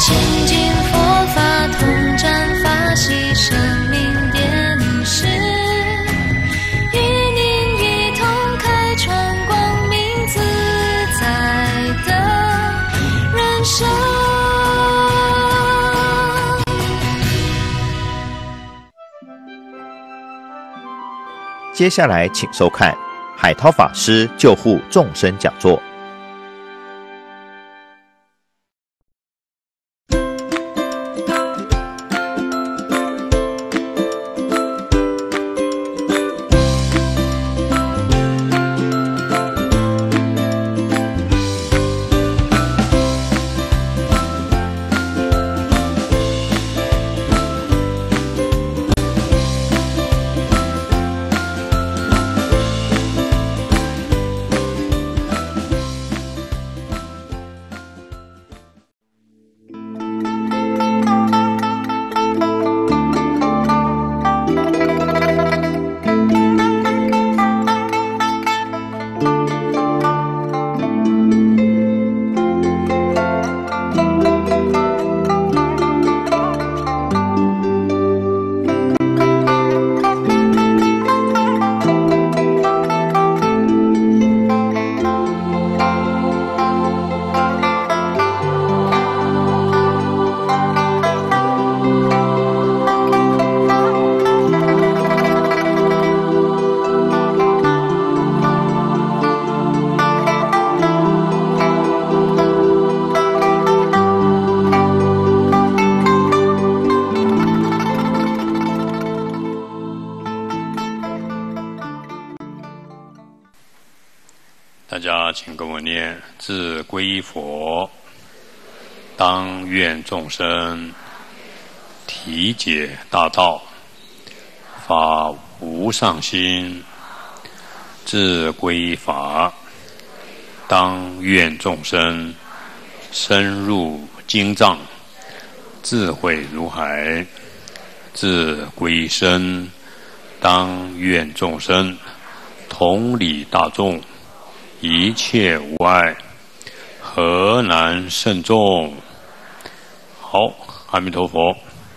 亲近佛法，同沾法喜，生命点示，与您一同开创光明自在的人生。 接下来请收看海涛法师救护众生讲座。 大家请跟我念：自皈依佛，当愿众生体解大道，发无上心；自皈依法，当愿众生深入经藏，智慧如海；自皈依身，当愿众生同理大众，一切无碍，何难胜众？好，阿弥陀佛。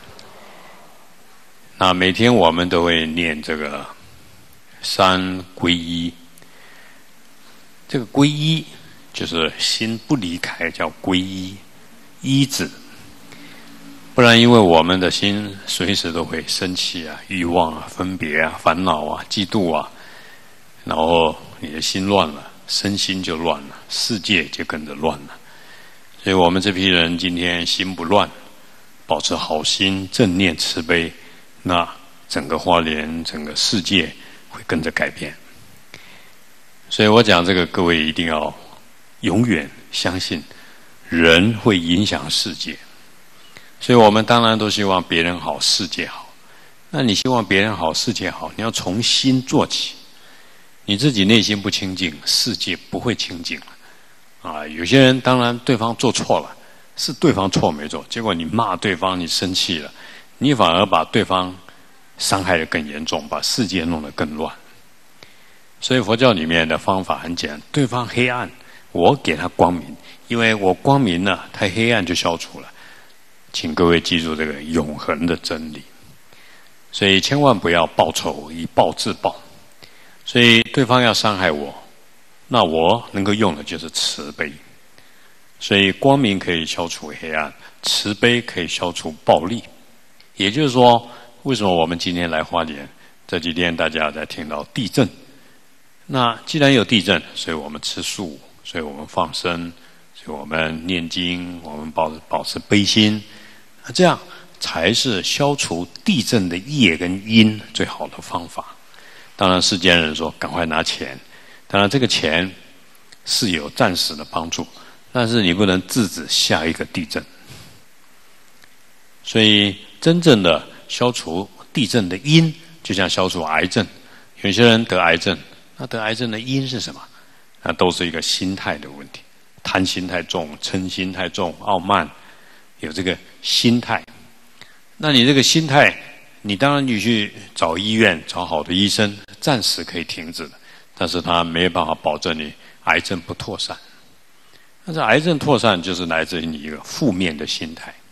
那每天我们都会念这个三皈依。这个皈依就是心不离开，叫皈依，依止。不然，因为我们的心随时都会生气啊、欲望啊、分别啊、烦恼啊、嫉妒啊，然后你的心乱了。身心就乱了，世界就跟着乱了。所以我们这批人今天心不乱，保持好心、正念、慈悲，那整个花莲、整个世界会跟着改变。所以我讲这个，各位一定要永远相信，人会影响世界。所以我们当然都希望别人好，世界好。那你希望别人好，世界好，你要从心做起。你自己内心不清净，世界不会清净了。有些人当然对方做错了，是对方错没错，结果你骂对方，你生气了，你反而把对方伤害得更严重，把世界弄得更乱。所以佛教里面的方法很简单，对方黑暗，我给他光明，因为我光明了，他黑暗就消除了。请各位记住这个永恒的真理。所以千万不要报仇，以暴制暴。所以对方要伤害我，那我能够用的就是慈悲。所以光明可以消除黑暗，慈悲可以消除暴力。也就是说，为什么我们今天来花莲，这几天大家在听到地震，那既然有地震，所以我们吃素，所以我们放生，所以我们念经，我们保持悲心，那这样才是消除地震的业跟因最好的方法。当然世间人说赶快拿钱，当然这个钱是有暂时的帮助，但是你不能制止下一个地震。所以真正的消除地震的因，就像消除癌症。有些人得癌症，那得癌症的因是什么？那都是一个心态的问题，贪心太重，嗔心太重，傲慢，有这个心态。那你这个心态，你当然你去找医院，找好的医生，暂时可以停止的，但是他没有办法保证你癌症不扩散。但是癌症扩散就是来自于你一个负面的心态。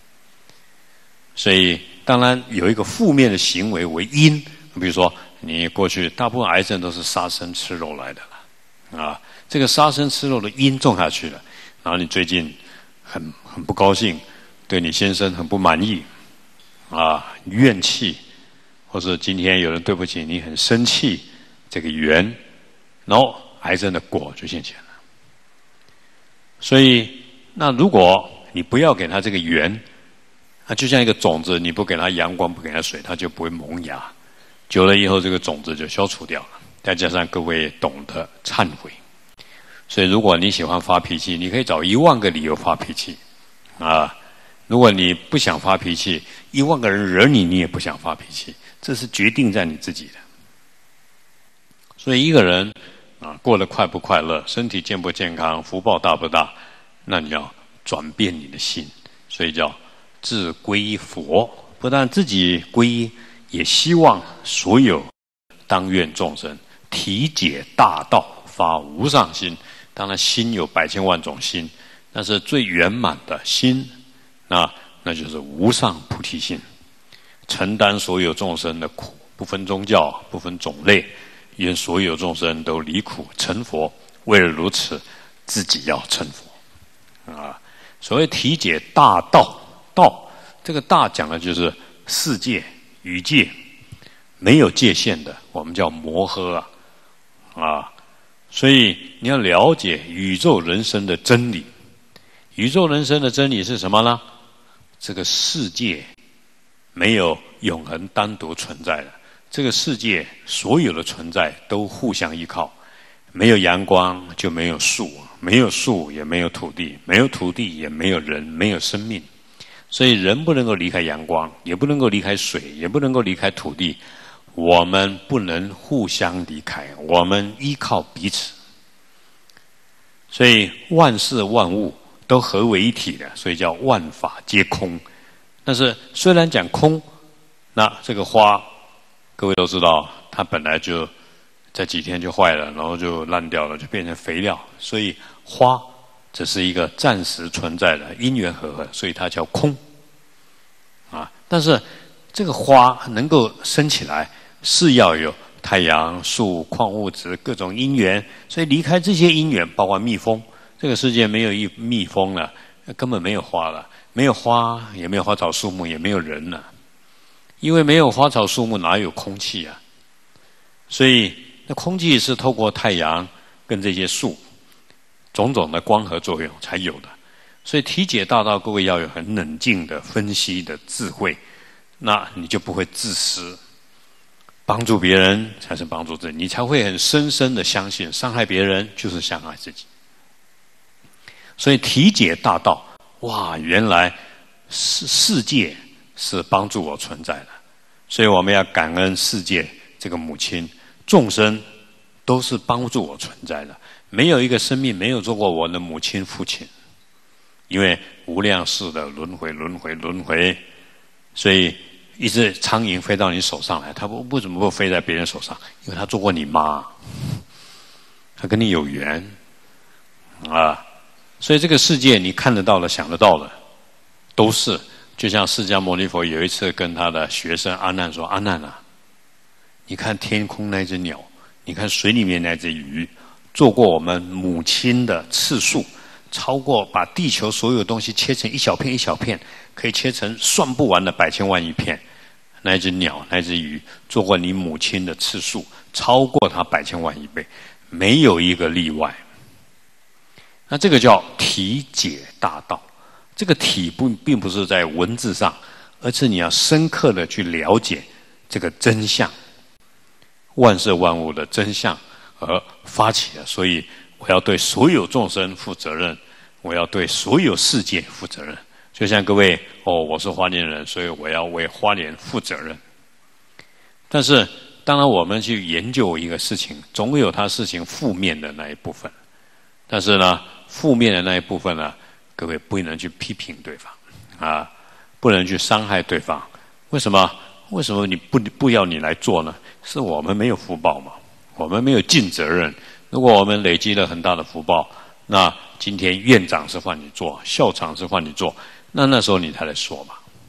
所以当然有一个负面的行为为因，比如说你过去大部分癌症都是杀生吃肉来的了啊，这个杀生吃肉的因种下去了，然后你最近很不高兴，对你先生很不满意啊，怨气，或者今天有人对不起你很生气，这个缘，然后癌症的果就现前了。所以那如果你不要给它这个缘，它就像一个种子，你不给它阳光，不给它水，它就不会萌芽。久了以后，这个种子就消除掉了。再加上各位懂得忏悔，所以如果你喜欢发脾气，你可以找10000个理由发脾气啊。如果你不想发脾气，10000个人惹你，你也不想发脾气，这是决定在你自己的。所以一个人啊，过得快不快乐，身体健不健康，福报大不大，那你要转变你的心，所以叫自归佛。不但自己皈依，也希望所有当愿众生体解大道，发无上心。当然心有百千万种心，那是最圆满的心，那就是无上菩提心，承担所有众生的苦，不分宗教，不分种类，愿所有众生都离苦成佛。为了如此，自己要成佛啊！所谓体解大道，道这个大讲的就是世界与界没有界限的，我们叫摩诃啊。所以你要了解宇宙人生的真理。宇宙人生的真理是什么呢？这个世界没有永恒单独存在的，这个世界所有的存在都互相依靠。没有阳光就没有树，没有树也没有土地，没有土地也没有人，没有生命。所以人不能够离开阳光，也不能够离开水，也不能够离开土地。我们不能互相离开，我们依靠彼此。所以万事万物都合为一体的，所以叫万法皆空。但是虽然讲空，那这个花各位都知道，它本来就在几天就坏了，然后就烂掉了，就变成肥料。所以花只是一个暂时存在的因缘和合，所以它叫空啊。但是这个花能够生起来，是要有太阳、树、矿物质各种因缘。所以离开这些因缘，包括蜜蜂，这个世界没有蜜蜂了，根本没有花了，没有花，也没有花草树木，也没有人了。因为没有花草树木，哪有空气啊？所以那空气是透过太阳跟这些树种种的光合作用才有的。所以体解大道，各位要有很冷静的分析的智慧，那你就不会自私。帮助别人才是帮助自己，你才会很深深的相信，伤害别人就是伤害自己。所以体解大道，哇，原来世界是帮助我存在的，所以我们要感恩世界这个母亲，众生都是帮助我存在的，没有一个生命没有做过我的母亲父亲，因为无量世的轮回轮回轮回，所以一只苍蝇飞到你手上来，它为什么不飞在别人手上？因为它做过你妈，它跟你有缘啊。所以这个世界你看得到的、想得到的，都是就像释迦牟尼佛有一次跟他的学生阿难说：“阿难啊，你看天空那只鸟，你看水里面那只鱼，做过我们母亲的次数，超过把地球所有东西切成一小片一小片，可以切成算不完的百千万亿片。那只鸟、那只鱼，做过你母亲的次数，超过它百千万亿倍，没有一个例外。”那这个叫体解大道。这个体并不是在文字上，而是你要深刻的去了解这个真相，万事万物的真相而发起的。所以我要对所有众生负责任，我要对所有世界负责任。就像各位，我是花莲人，所以我要为花莲负责任。但是当然我们去研究一个事情，总有它事情负面的那一部分。但是呢，负面的那一部分呢，各位不能去批评对方啊，不能去伤害对方。为什么？为什么你不要你来做呢？是我们没有福报嘛，我们没有尽责任。如果我们累积了很大的福报，那今天院长是换你做，校长是换你做，那时候你才来说嘛，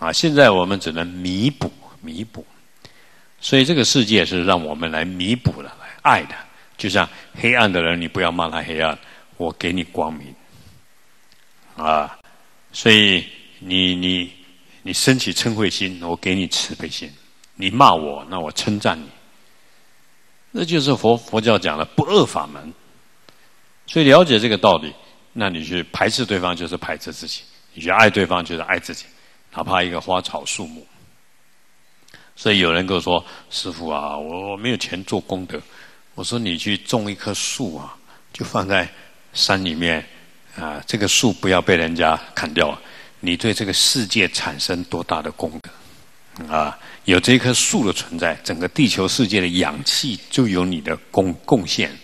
现在我们只能弥补。所以这个世界是让我们来弥补的，来爱的。就像黑暗的人，你不要骂他黑暗，我给你光明。所以你升起嗔恚心，我给你慈悲心；你骂我，那我称赞你。那就是佛教讲的不二法门。所以了解这个道理，那你去排斥对方就是排斥自己，你去爱对方就是爱自己，哪怕一个花草树木。所以有人跟我说：“师父啊，我没有钱做功德。”我说：“你去种一棵树啊，就放在山里面这个树不要被人家砍掉，你对这个世界产生多大的功德有这棵树的存在，整个地球世界的氧气就有你的贡献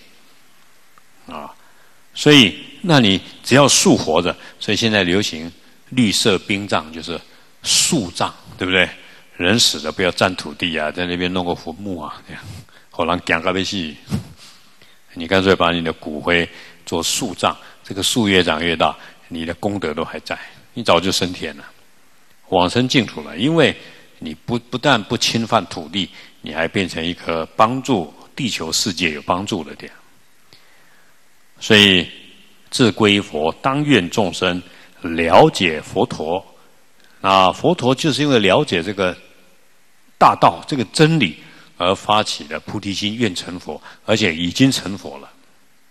所以，那你只要树活着，所以现在流行绿色殡葬，就是树葬，对不对？人死了不要占土地在那边弄个坟墓这样，好人讲个被戏。你干脆把你的骨灰做树葬，这个树越长越大，你的功德都还在，你早就升天了，往生净土了。因为你不但不侵犯土地，你还变成一颗帮助地球世界有帮助的点。所以自归佛，当愿众生了解佛陀。那佛陀就是因为了解这个大道，这个真理，而发起的菩提心，愿成佛，而且已经成佛了。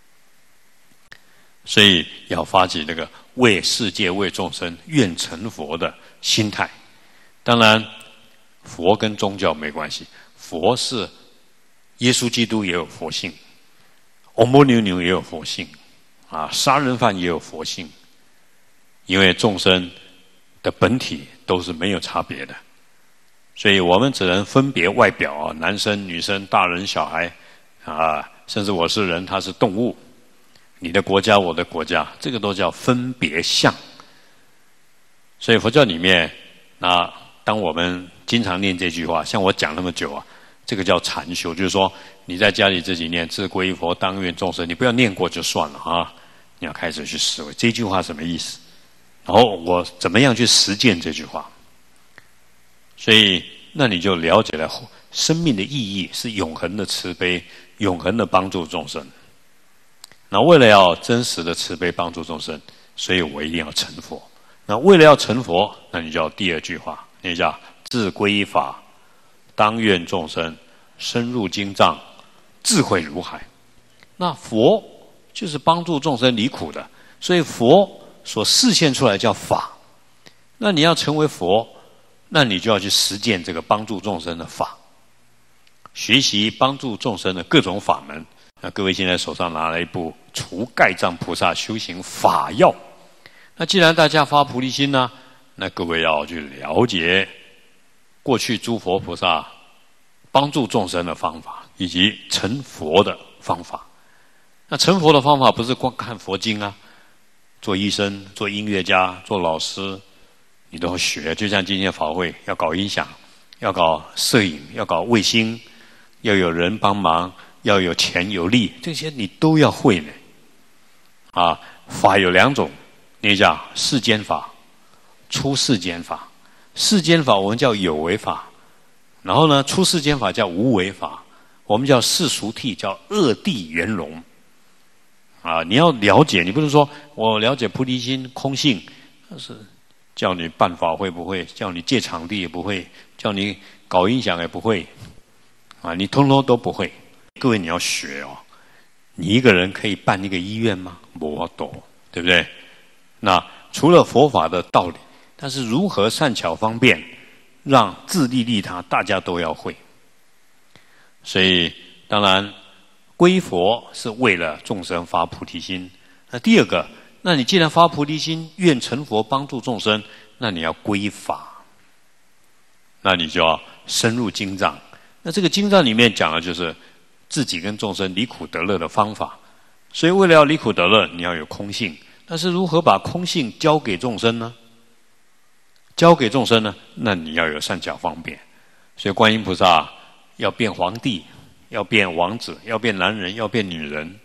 所以要发起这个为世界、为众生愿成佛的心态。当然，佛跟宗教没关系，佛是耶稣基督也有佛性，欧摩牛牛也有佛性杀人犯也有佛性，因为众生的本体都是没有差别的，所以我们只能分别外表男生、女生、大人、小孩甚至我是人，他是动物，你的国家、我的国家，这个都叫分别相。所以佛教里面，当我们经常念这句话，像我讲那么久这个叫禅修，就是说你在家里自己念自归佛，当愿众生，你不要念过就算了你要开始去思维这句话什么意思，然后我怎么样去实践这句话。所以那你就了解了生命的意义是永恒的慈悲，永恒的帮助众生。那为了要真实的慈悲帮助众生，所以我一定要成佛。那为了要成佛，那你就要第二句话，那叫自归法，当愿众生深入经藏，智慧如海。那佛就是帮助众生离苦的，所以佛所示现出来叫法。那你要成为佛，那你就要去实践这个帮助众生的法，学习帮助众生的各种法门。那各位现在手上拿了一部《除盖障菩萨修行法要》，那既然大家发菩提心呢，那各位要去了解过去诸佛菩萨帮助众生的方法，以及成佛的方法。那成佛的方法不是光看佛经做医生、做音乐家、做老师，你都要学。就像今天法会要搞音响，要搞摄影，要搞卫星，要有人帮忙，要有钱有力，这些你都要会呢。法有两种，那叫世间法、出世间法。世间法我们叫有为法，然后呢，出世间法叫无为法，我们叫世俗谛，叫二谛圆融。你要了解，你不能说我了解菩提心、空性，但是叫你办法会不会，叫你借场地也不会，叫你搞音响也不会，你通通都不会。各位你要学你一个人可以办一个医院吗？没懂，对不对？那除了佛法的道理，但是如何善巧方便，让自利利他，大家都要会。所以当然归佛是为了众生发菩提心。那第二个，那你既然发菩提心，愿成佛帮助众生，那你要归法，那你就要深入经藏。那这个经藏里面讲的就是自己跟众生离苦得乐的方法。所以为了要离苦得乐，你要有空性。但是如何把空性交给众生呢？交给众生呢，那你要有善巧方便。所以观音菩萨要变皇帝，要变王子，要变男人，要变女人，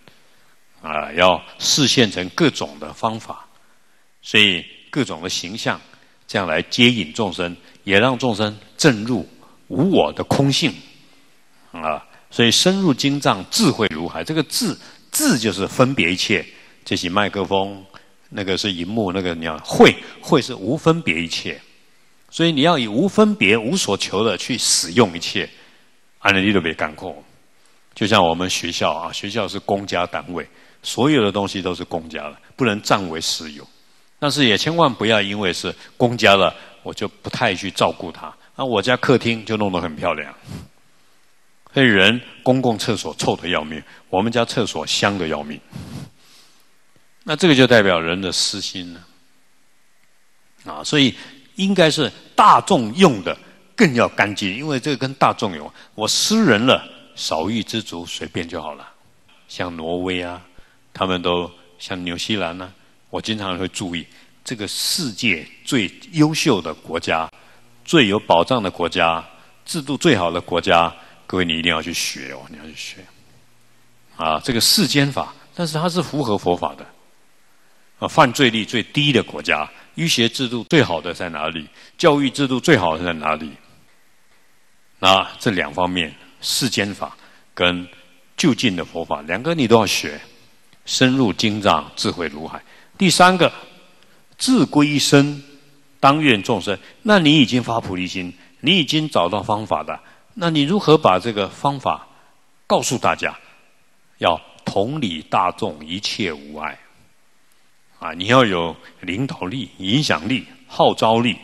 要示现成各种的方法。所以各种的形象， 这样来接引众生，也让众生证入无我的空性啊。所以深入经藏，智慧如海。这个智就是分别一切，这是麦克风，那个是荧幕，那个你要慧是无分别一切。所以你要以无分别、无所求的去使用一切，安尼你都别干过。就像我们学校啊，学校是公家单位，所有的东西都是公家的，不能占为私有。但是也千万不要因为是公家的，我就不太去照顾它。那我家客厅就弄得很漂亮。所以人公共厕所臭得要命，我们家厕所香得要命。那这个就代表人的私心了所以应该是大众用的更要干净，因为这个跟大众有关。我私人了，少欲知足，随便就好了。像挪威啊，他们都像纽西兰啊，我经常会注意这个世界最优秀的国家、最有保障的国家、制度最好的国家。各位，你一定要去学哦！你要去学这个世间法，但是它是符合佛法的犯罪率最低的国家，医学制度最好的在哪里？教育制度最好的在哪里？那这两方面，世间法跟就近的佛法，两个你都要学，深入经藏，智慧如海。第三个，自归一生，当愿众生。那你已经发菩提心，你已经找到方法的。那你如何把这个方法告诉大家？要同理大众，一切无碍你要有领导力、影响力、号召力。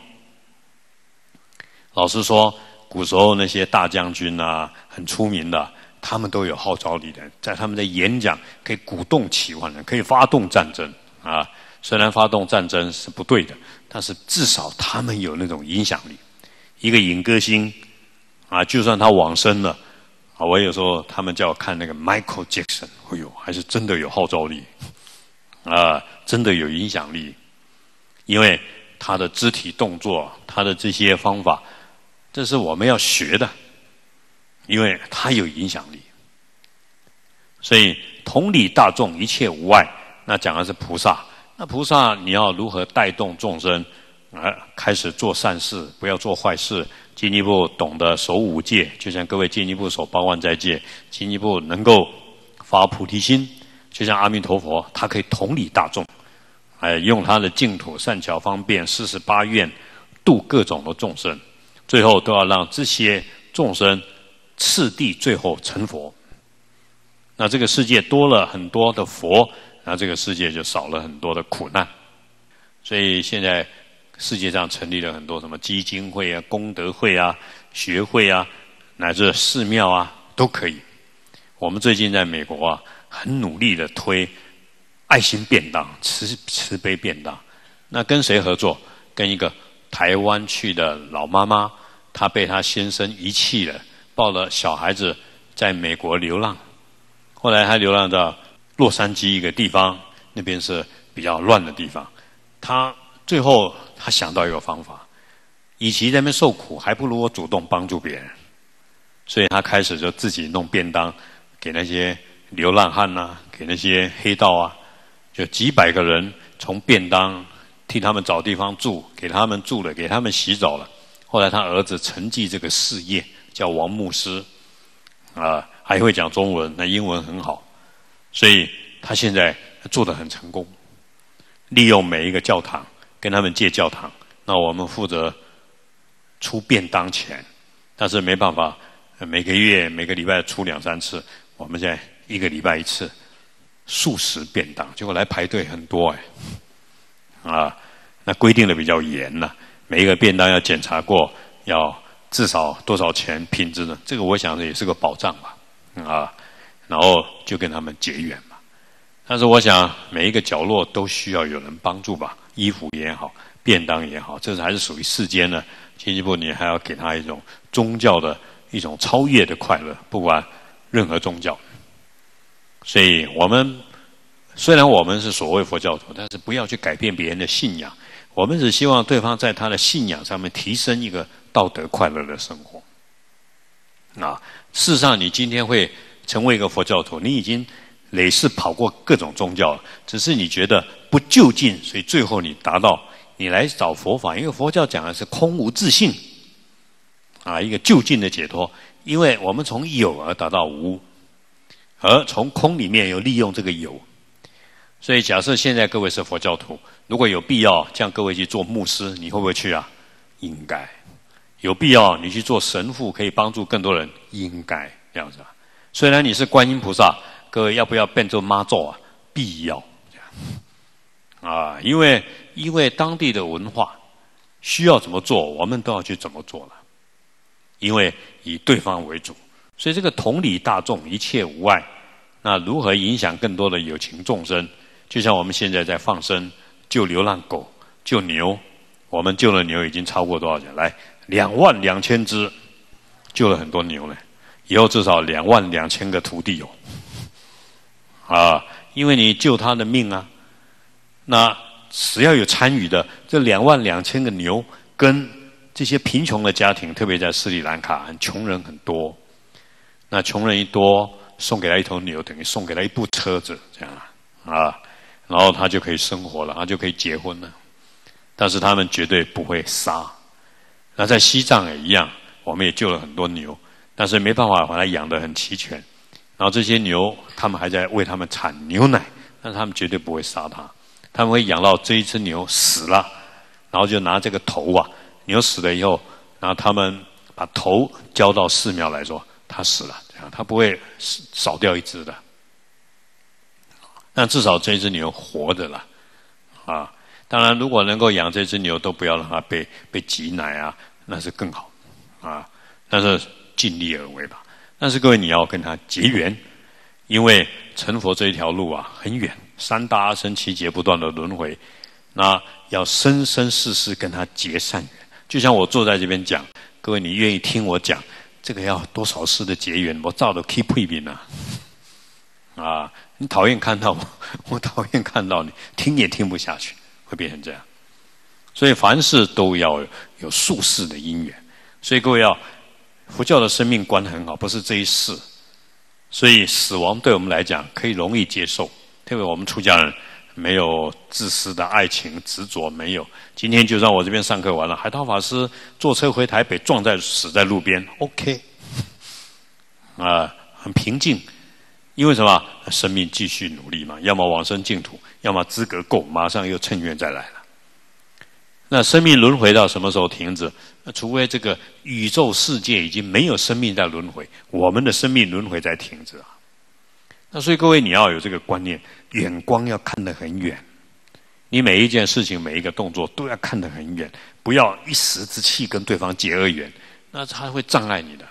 老实说，古时候那些大将军啊，很出名的，他们都有号召力的，在他们的演讲可以鼓动起万人，可以发动战争虽然发动战争是不对的，但是至少他们有那种影响力。一个影歌星就算他往生了我有时候他们叫我看那个 Michael Jackson， 哎呦，还是真的有号召力真的有影响力，因为他的肢体动作，他的这些方法，这是我们要学的，因为他有影响力。所以同理大众，一切无碍，那讲的是菩萨。那菩萨你要如何带动众生开始做善事，不要做坏事，进一步懂得守五戒，就像各位进一步守八万斋戒，进一步能够发菩提心，就像阿弥陀佛，他可以同理大众，用他的净土善巧方便48愿度各种的众生，最后都要让这些众生次第最后成佛。那这个世界多了很多的佛，那这个世界就少了很多的苦难。所以现在世界上成立了很多什么基金会啊、功德会啊、学会啊，乃至寺庙都可以。我们最近在美国很努力的推爱心便当、慈悲便当。那跟谁合作？跟一个台湾去的老妈妈，她被她先生遗弃了，抱了小孩子在美国流浪。后来她流浪到洛杉矶一个地方，那边是比较乱的地方。最后他想到一个方法，与其在那边受苦，还不如我主动帮助别人。所以他开始就自己弄便当给那些流浪汉给那些黑道就几百个人从便当替他们找地方住，给他们住了，给他们洗澡了。后来他儿子承继这个事业，叫王牧师还会讲中文，那英文很好，所以他现在做得很成功。利用每一个教堂跟他们借教堂，那我们负责出便当钱，但是没办法，每个月每个礼拜出2-3次，我们现在一个礼拜1次，素食便当，结果来排队很多那规定的比较严每一个便当要检查过，要至少多少钱品质的，这个我想也是个保障吧然后就跟他们结缘嘛。但是我想每一个角落都需要有人帮助吧，衣服也好，便当也好，这还是属于世间的。进一步你还要给他一种宗教的一种超越的快乐，不管任何宗教。所以虽然我们是所谓佛教徒，但是不要去改变别人的信仰，我们只希望对方在他的信仰上面提升一个道德快乐的生活事实上你今天会成为一个佛教徒，你已经累世跑过各种宗教了，只是你觉得不就近，所以最后你达到你来找佛法，因为佛教讲的是空无自性，一个究竟的解脱。因为我们从有而达到无，而从空里面又利用这个有。所以假设现在各位是佛教徒，如果有必要叫各位去做牧师，你会不会去啊？应该。有必要你去做神父，可以帮助更多人，应该这样子啊。虽然你是观音菩萨，各位要不要变做妈祖啊？必要这样因为当地的文化需要怎么做，我们都要去怎么做了。因为以对方为主，所以这个同理大众，一切无碍。那如何影响更多的有情众生？就像我们现在在放生，救流浪狗，救牛，我们救了牛已经超过多少钱？来，22000只，救了很多牛呢。以后至少22000个徒弟因为你救他的命啊。那只要有参与的，这22000个牛跟这些贫穷的家庭，特别在斯里兰卡，穷人很多。那穷人一多，送给他一头牛，等于送给他一部车子，这样然后他就可以生活了，他就可以结婚了。但是他们绝对不会杀。那在西藏也一样，我们也救了很多牛，但是没办法把它养得很齐全。然后这些牛，他们还在为他们产牛奶，但是他们绝对不会杀它。他们会养到这一只牛死了，然后就拿这个头牛死了以后，然后他们把头交到寺庙来说，他死了，这样他不会少掉一只的。但至少这只牛活着了当然，如果能够养这只牛，都不要让它被挤奶那是更好但是尽力而为吧。但是各位，你要跟它结缘，因为成佛这一条路很远，3大阿僧祇劫不断的轮回，那要生生世世跟它结善缘。就像我坐在这边讲，各位你愿意听我讲，这个要多少世的结缘，我照着 keep 配饼你讨厌看到我讨厌看到你，听也听不下去，会变成这样。所以凡事都要有宿世的因缘。所以各位佛教的生命观很好，不是这一世。所以死亡对我们来讲可以容易接受，特别我们出家人没有自私的爱情执着，没有。今天就让我这边上课完了，海涛法师坐车回台北，死在路边 ，OK， 很平静。因为什么？生命继续努力嘛，要么往生净土，要么资格够，马上又趁愿再来了。那生命轮回到什么时候停止？除非这个宇宙世界已经没有生命在轮回，我们的生命轮回在停止那所以各位，你要有这个观念，眼光要看得很远。你每一件事情、每一个动作都要看得很远，不要一时之气跟对方结恶缘，那他会障碍你的。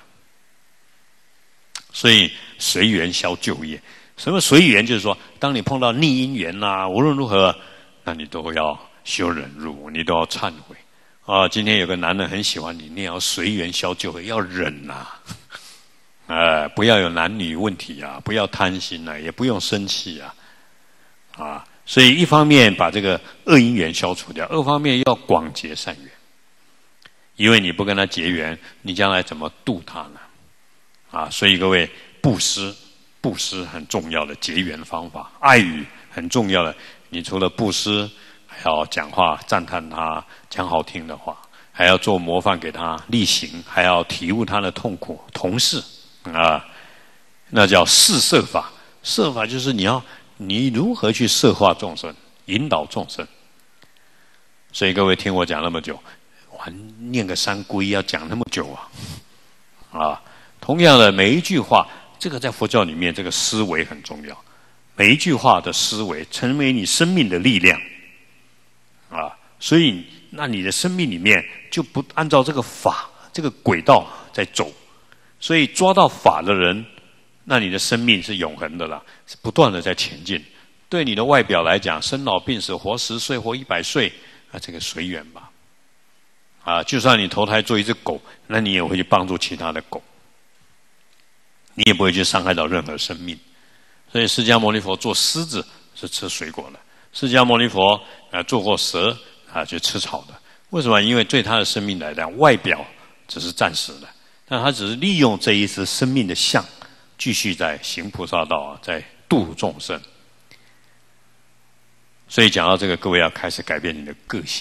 所以随缘消旧业。什么随缘？就是说，当你碰到逆因缘无论如何，那你都要修忍辱，你都要忏悔今天有个男人很喜欢你，你也要随缘消旧业，要忍不要有男女问题不要贪心也不用生气所以一方面把这个恶因缘消除掉，二方面要广结善缘。因为你不跟他结缘，你将来怎么度他呢？所以各位，布施很重要的结缘方法，爱语很重要的。你除了布施，还要讲话赞叹他，讲好听的话，还要做模范给他力行，还要体悟他的痛苦。同事那叫示摄法。摄法就是你如何去摄化众生，引导众生。所以各位听我讲那么久，我念个三皈要讲那么久同样的，每一句话，这个在佛教里面，这个思维很重要。每一句话的思维，成为你生命的力量所以，那你的生命里面就不按照这个法、这个轨道在走。所以抓到法的人，那你的生命是永恒的啦，是不断的在前进。对你的外表来讲，生老病死，活10岁，活100岁，这个随缘吧。就算你投胎做一只狗，那你也会去帮助其他的狗。你也不会去伤害到任何生命。所以释迦牟尼佛做狮子是吃水果的，释迦牟尼佛做过蛇就吃草的。为什么？因为对他的生命来讲，外表只是暂时的，但他只是利用这一次生命的相，继续在行菩萨道在度众生。所以讲到这个，各位要开始改变你的个性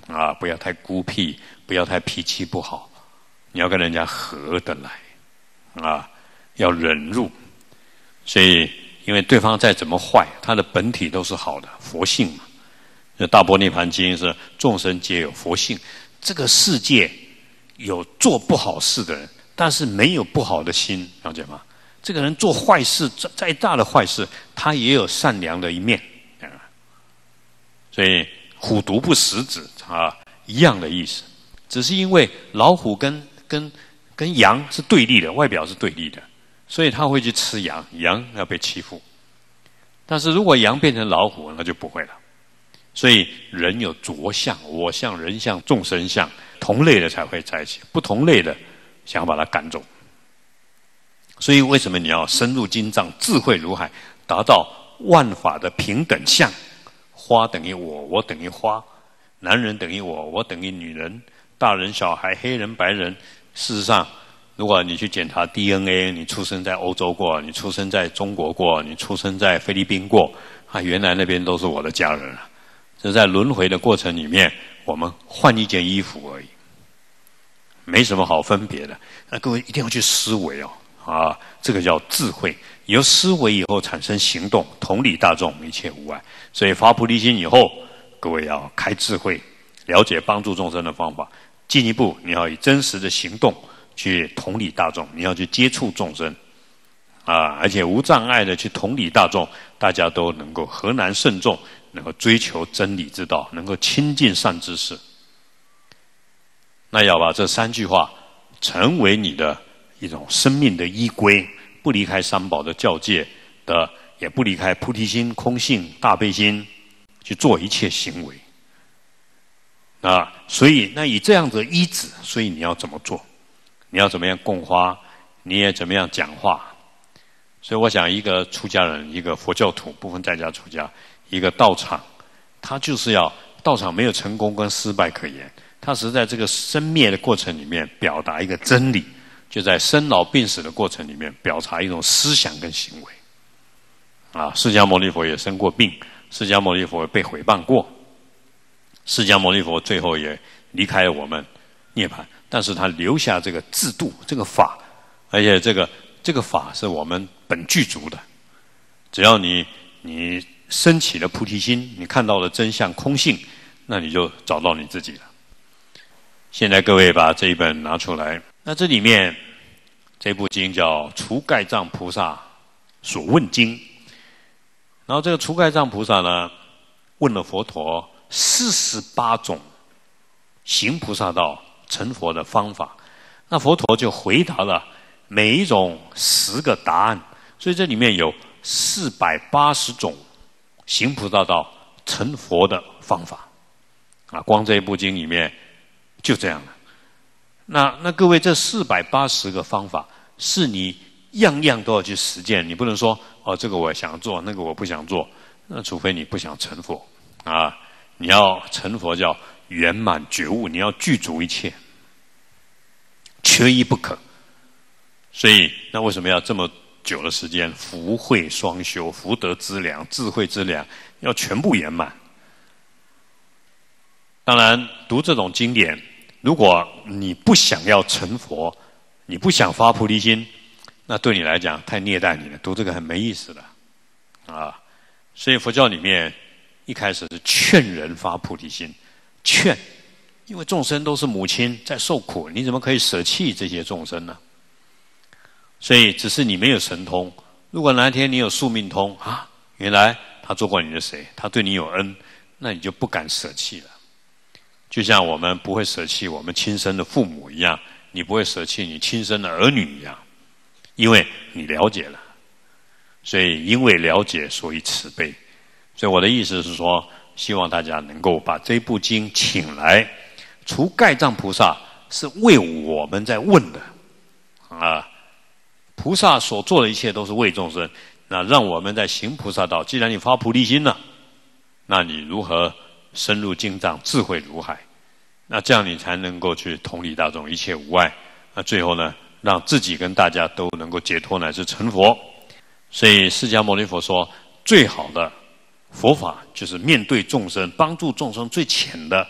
啊，不要太孤僻，不要太脾气不好，你要跟人家合得来，啊，要忍辱。所以，因为对方再怎么坏，他的本体都是好的，佛性嘛。《大般涅盘经》是众生皆有佛性，这个世界有做不好事的人，但是没有不好的心，了解吗？这个人做坏事，再大的坏事，他也有善良的一面。所以虎毒不食子啊，一样的意思，只是因为老虎跟羊是对立的，外表是对立的，所以他会去吃羊，羊要被欺负。但是如果羊变成老虎，那就不会了。所以人有着相，我相、人相、众生相，同类的才会在一起，不同类的想要把它赶走。所以为什么你要深入经藏，智慧如海，达到万法的平等相？花等于我，我等于花；男人等于我，我等于女人；大人、小孩、黑人、白人。事实上，如果你去检查 DNA， 你出生在欧洲过，你出生在中国过，你出生在菲律宾过，啊，原来那边都是我的家人啊。这在轮回的过程里面，我们换一件衣服而已，没什么好分别的。那各位一定要去思维哦，啊，这个叫智慧。由思维以后产生行动，同理大众，一切无碍。所以发菩提心以后，各位要开智慧，了解帮助众生的方法。进一步，你要以真实的行动去同理大众，你要去接触众生，啊，而且无障碍的去同理大众，大家都能够河南慎重，能够追求真理之道，能够亲近善知识。那要把这3句话成为你的一种生命的依归，不离开三宝的教戒的，也不离开菩提心、空性、大悲心，去做一切行为。啊，所以那以这样的依止，所以你要怎么做？你要怎么样供花？你也怎么样讲话？所以我想，一个出家人，一个佛教徒，部分在家出家，一个道场，他就是要道场没有成功跟失败可言，他是在这个生灭的过程里面表达一个真理，就在生老病死的过程里面表达一种思想跟行为。啊，释迦牟尼佛也生过病，释迦牟尼佛被毁谤过，释迦牟尼佛最后也离开了我们涅槃，但是他留下这个制度，这个法，而且这个法是我们本具足的。只要你升起了菩提心，你看到了真相空性，那你就找到你自己了。现在各位把这一本拿出来，那这里面这部经叫《除盖藏菩萨所问经》，然后这个除盖藏菩萨呢，问了佛陀48种行菩萨道成佛的方法，那佛陀就回答了每一种10个答案，所以这里面有480种行菩萨道成佛的方法啊，光这一部经里面就这样了。那各位，这480个方法是你样样都要去实践，你不能说哦，这个我想做，那个我不想做，那除非你不想成佛啊。你要成佛叫圆满觉悟，你要具足一切，缺一不可。所以那为什么要这么久的时间？福慧双修，福德之粮、智慧之粮要全部圆满。当然读这种经典，如果你不想要成佛，你不想发菩提心，那对你来讲太虐待你了，读这个很没意思的啊。所以佛教里面一开始是劝人发菩提心，劝，因为众生都是母亲在受苦，你怎么可以舍弃这些众生呢？所以只是你没有神通，如果哪一天你有宿命通啊，原来他做过你的谁，他对你有恩，那你就不敢舍弃了。就像我们不会舍弃我们亲生的父母一样，你不会舍弃你亲生的儿女一样，因为你了解了。所以因为了解，所以慈悲。所以我的意思是说，希望大家能够把这部经请来，除盖藏菩萨是为我们在问的啊。菩萨所做的一切都是为众生，那让我们在行菩萨道。既然你发菩提心了，那你如何深入经藏，智慧如海？那这样你才能够去同理大众，一切无碍。那最后呢，让自己跟大家都能够解脱，乃至成佛。所以释迦牟尼佛说，最好的佛法就是面对众生，帮助众生最浅的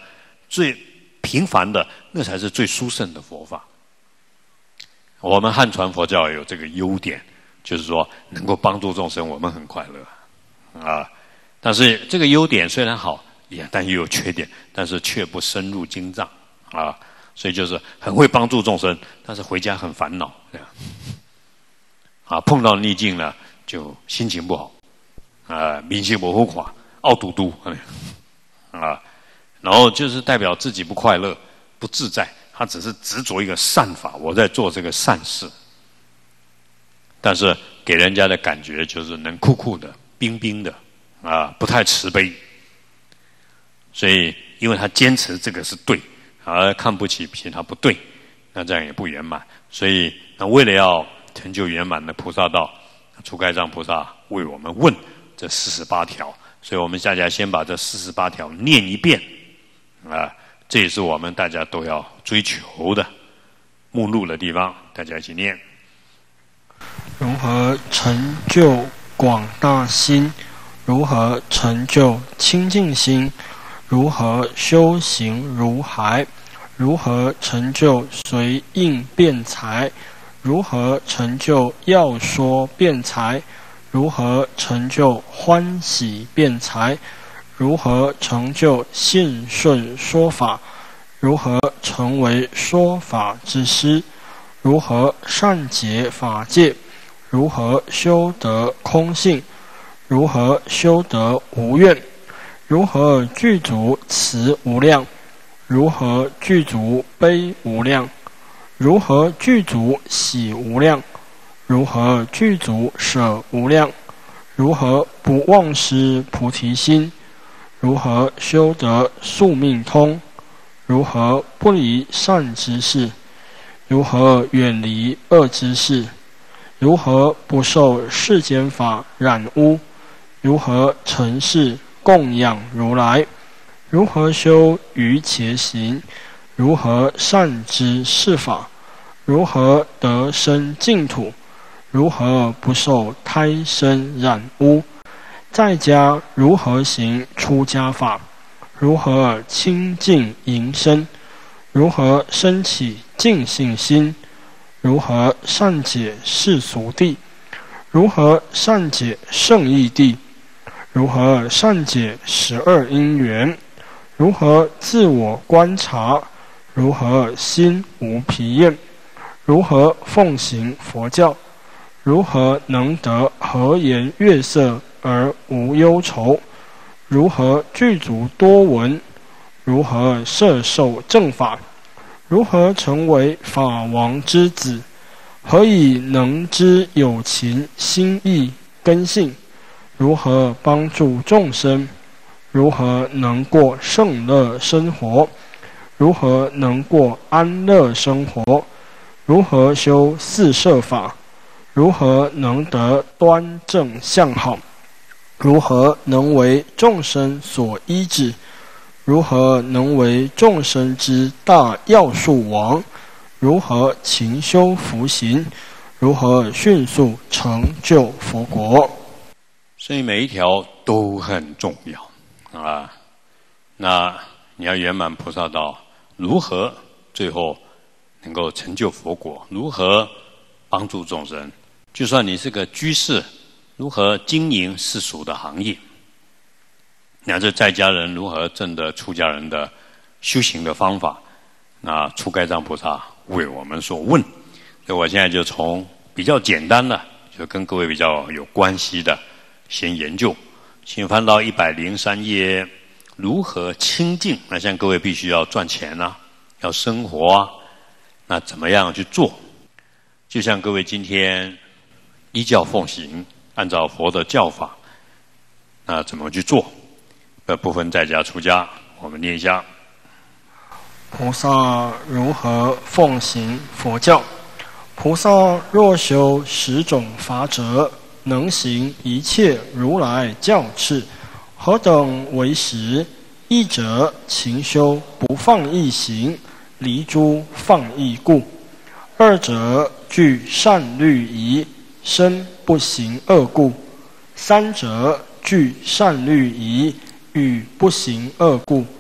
最平凡的，那才是最殊胜的佛法。我们汉传佛教有这个优点，就是说能够帮助众生，我们很快乐啊。但是这个优点虽然好，但也有缺点，但是却不深入经藏啊。所以就是很会帮助众生，但是回家很烦恼这样啊。碰到逆境了，就心情不好啊，民心不好垮，傲嘟嘟啊。然后就是代表自己不快乐、不自在，他只是执着一个善法，我在做这个善事，但是给人家的感觉就是能酷酷的、冰冰的啊，不太慈悲。所以，因为他坚持这个是对，而看不起其他不对，那这样也不圆满。所以，那为了要成就圆满的菩萨道，初开藏菩萨为我们问这48条，所以我们大家先把这48条念一遍。啊，这也是我们大家都要追求的目录的地方，大家一起念。 如何成就广大心？如何成就清净心？如何修行如海？如何成就随应辩才？如何成就要说辩才？如何成就欢喜辩才？如何成就信顺说法？如何成为说法之师？如何善解法界？如何修得空性？如何修得无怨？如何具足慈无量？如何具足悲无量？如何具足喜无量？如何具足舍无量？如何不忘失菩提心？如何修得宿命通？如何不离善之事？如何远离恶之事？如何不受世间法染污？如何成事供养如来？如何修于且行？如何善知是法？如何得生净土？如何不受胎生染污？在家如何行出家法？如何清净营身？如何升起净信心？如何善解世俗谛？如何善解圣义谛？如何善解12因缘？如何自我观察？如何心无疲厌？如何奉行佛教？如何能得和颜悦色而无忧愁？如何具足多闻？如何摄受正法？如何成为法王之子？何以能知有情心意根性？如何帮助众生？如何能过圣乐生活？如何能过安乐生活？如何修四摄法？如何能得端正相好？如何能为众生所依止？如何能为众生之大要术王？如何勤修福行？如何迅速成就佛国？ 所以每一条都很重要啊。那你要圆满菩萨道，如何最后能够成就佛国？如何帮助众生？就算你是个居士，如何经营世俗的行业？乃至在家人如何证得出家人的修行的方法？那初开藏菩萨为我们所问。所以我现在就从比较简单的，就跟各位比较有关系的先研究。请翻到103页，如何清净？那像各位必须要赚钱啊，要生活啊，那怎么样去做？就像各位今天依教奉行，按照佛的教法，那怎么去做？部分在家出家，我们念一下。 菩萨如何奉行佛教？菩萨若修10种法者，能行一切如来教敕，何等为10？一者勤修不放逸行，离诸放逸故；二者具善律仪，身不行恶故；三者具善律仪，语不行恶故；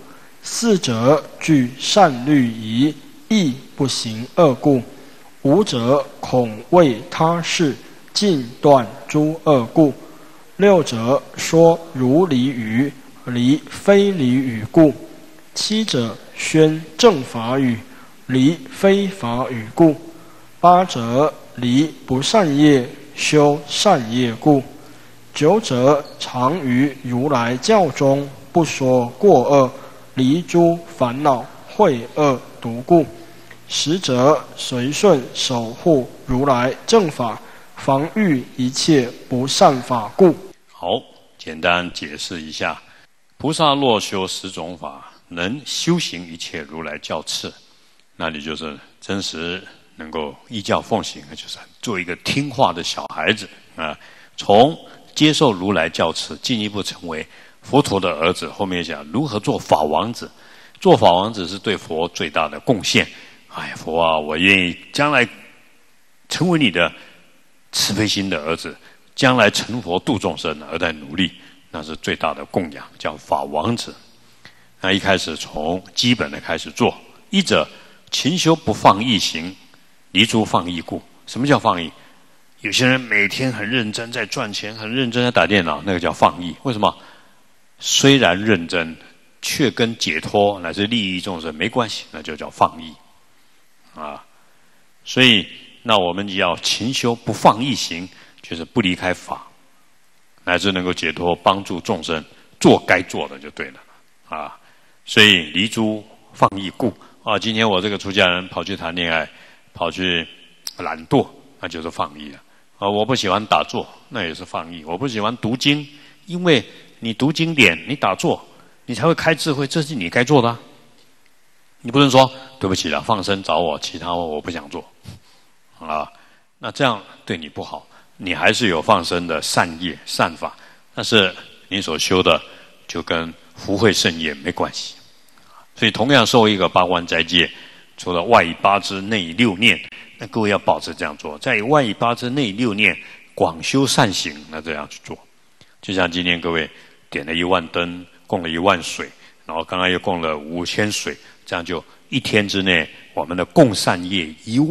四者具善律仪，亦不行恶故。五者恐为他事，尽断诸恶故。六者说如离语，离非离语故。七者宣正法语，离非法语故。八者离不善业，修善业故。九者常于如来教中，不说过恶，离诸烦恼秽恶毒故。十者随顺守护如来正法，防御一切不善法故。 好，简单解释一下，菩萨若修十种法，能修行一切如来教次，那你就是真实能够依教奉行，就是做一个听话的小孩子啊。从接受如来教次，进一步成为佛陀的儿子。后面讲如何做法王子，做法王子是对佛最大的贡献。哎，佛啊，我愿意将来成为你的慈悲心的儿子，将来成佛度众生而在努力，那是最大的供养，叫法王子。那一开始从基本的开始做。一者勤修不放逸行，离诸放逸故。什么叫放逸？有些人每天很认真在赚钱，很认真在打电脑，那个叫放逸。为什么？虽然认真，却跟解脱乃至利益众生没关系，那就叫放逸啊。所以那我们要勤修不放逸行，就是不离开法，乃至能够解脱，帮助众生，做该做的就对了啊。所以离诸放逸故啊。今天我这个出家人跑去谈恋爱，跑去懒惰，那就是放逸了啊。我不喜欢打坐，那也是放逸。我不喜欢读经，因为你读经典，你打坐，你才会开智慧，这是你该做的啊。你不能说对不起了，放生找我，其他我不想做啊。那这样对你不好，你还是有放生的善业善法，但是你所修的就跟福慧圣业没关系。所以同样受一个八关斋戒，除了外以八支内以六念，那各位要保持这样做，在外以八支内以六念广修善行，那这样去做。就像今天各位点了1万灯，供了1万水，然后刚刚又供了5000水，这样就一天之内我们的供善业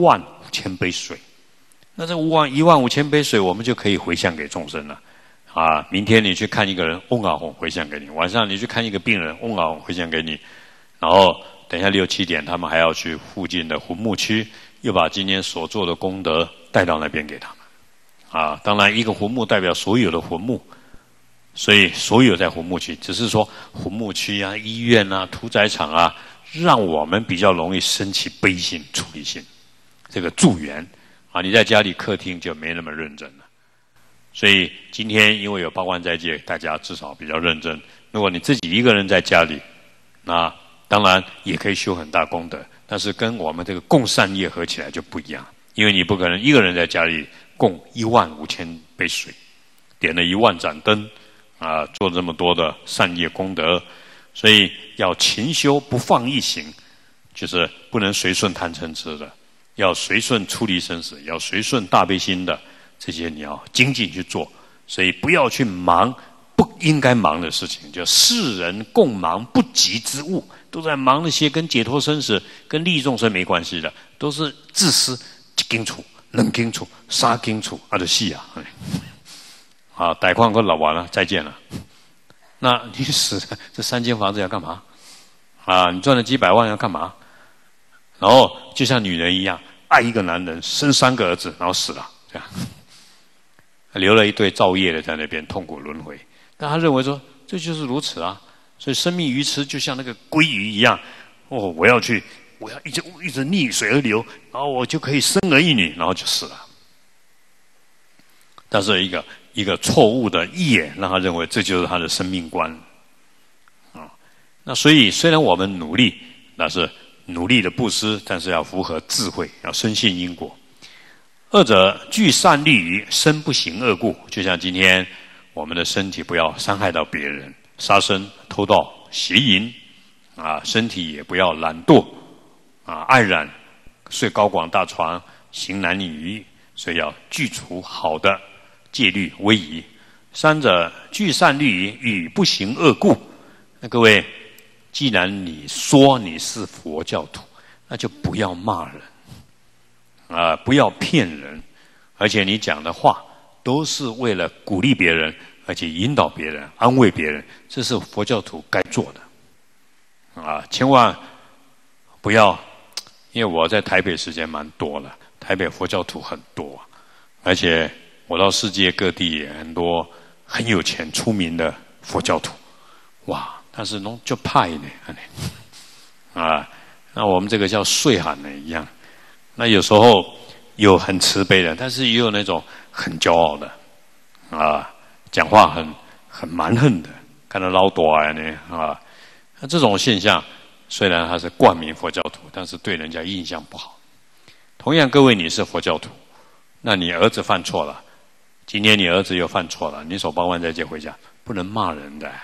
15000杯水。那这15000杯水，我们就可以回向给众生了啊！明天你去看一个人，嗡啊吽回向给你；晚上你去看一个病人，嗡啊吽回向给你。然后等一下6、7点，他们还要去附近的坟墓区，又把今天所做的功德带到那边给他们啊！当然，一个坟墓代表所有的坟墓，所以所有在坟墓区，只是说坟墓区啊、医院啊、屠宰场啊，让我们比较容易升起悲心、处理心，这个助缘啊。你在家里客厅就没那么认真了。所以今天因为有八关斋戒，大家至少比较认真。如果你自己一个人在家里，那当然也可以修很大功德，但是跟我们这个供善业合起来就不一样，因为你不可能一个人在家里供15000杯水，点了1万盏灯啊，做这么多的善业功德。所以要勤修不放逸行，就是不能随顺贪嗔痴的，要随顺出离生死，要随顺大悲心的，这些你要精进去做。所以不要去忙不应该忙的事情，就世人共忙不及之物，都在忙那些跟解脱生死、跟利益众生没关系的，都是自私，一斤处、2斤处、3斤处，就死啊！啊，贷款给老完了，再见了。那你死这3间房子要干嘛？啊，你赚了几百万要干嘛？然后就像女人一样，爱一个男人，生3个儿子，然后死了，这样留了一堆造业的在那边痛苦轮回。但他认为说这就是如此啊，所以生命鱼池就像那个鲑鱼一样，哦，我要一直逆水而流，然后我就可以生儿育女，然后就死了。但是一个错误的业，让他认为这就是他的生命观啊。那所以虽然我们努力，那是努力的布施，但是要符合智慧，要深信因果。二者具善律仪，身不行恶故。就像今天我们的身体不要伤害到别人，杀生、偷盗、邪淫啊，身体也不要懒惰啊，爱染、睡高广大床、行男女仪，所以要具除好的戒律威仪。三者具善律仪，与不行恶故。那各位既然你说你是佛教徒，那就不要骂人，不要骗人，而且你讲的话都是为了鼓励别人，而且引导别人、安慰别人，这是佛教徒该做的。千万不要，因为我在台北时间蛮多了，台北佛教徒很多，而且我到世界各地也很多很有钱出名的佛教徒，哇！但是侬就怕一点，那我们这个叫睡喊的一样。那有时候有很慈悲的，但是也有那种很骄傲的，讲话很蛮横的，看到老大呢，那这种现象，虽然他是冠名佛教徒，但是对人家印象不好。同样，各位你是佛教徒，那你儿子犯错了，今天你儿子又犯错了，你手帮完再接回家，不能骂人的。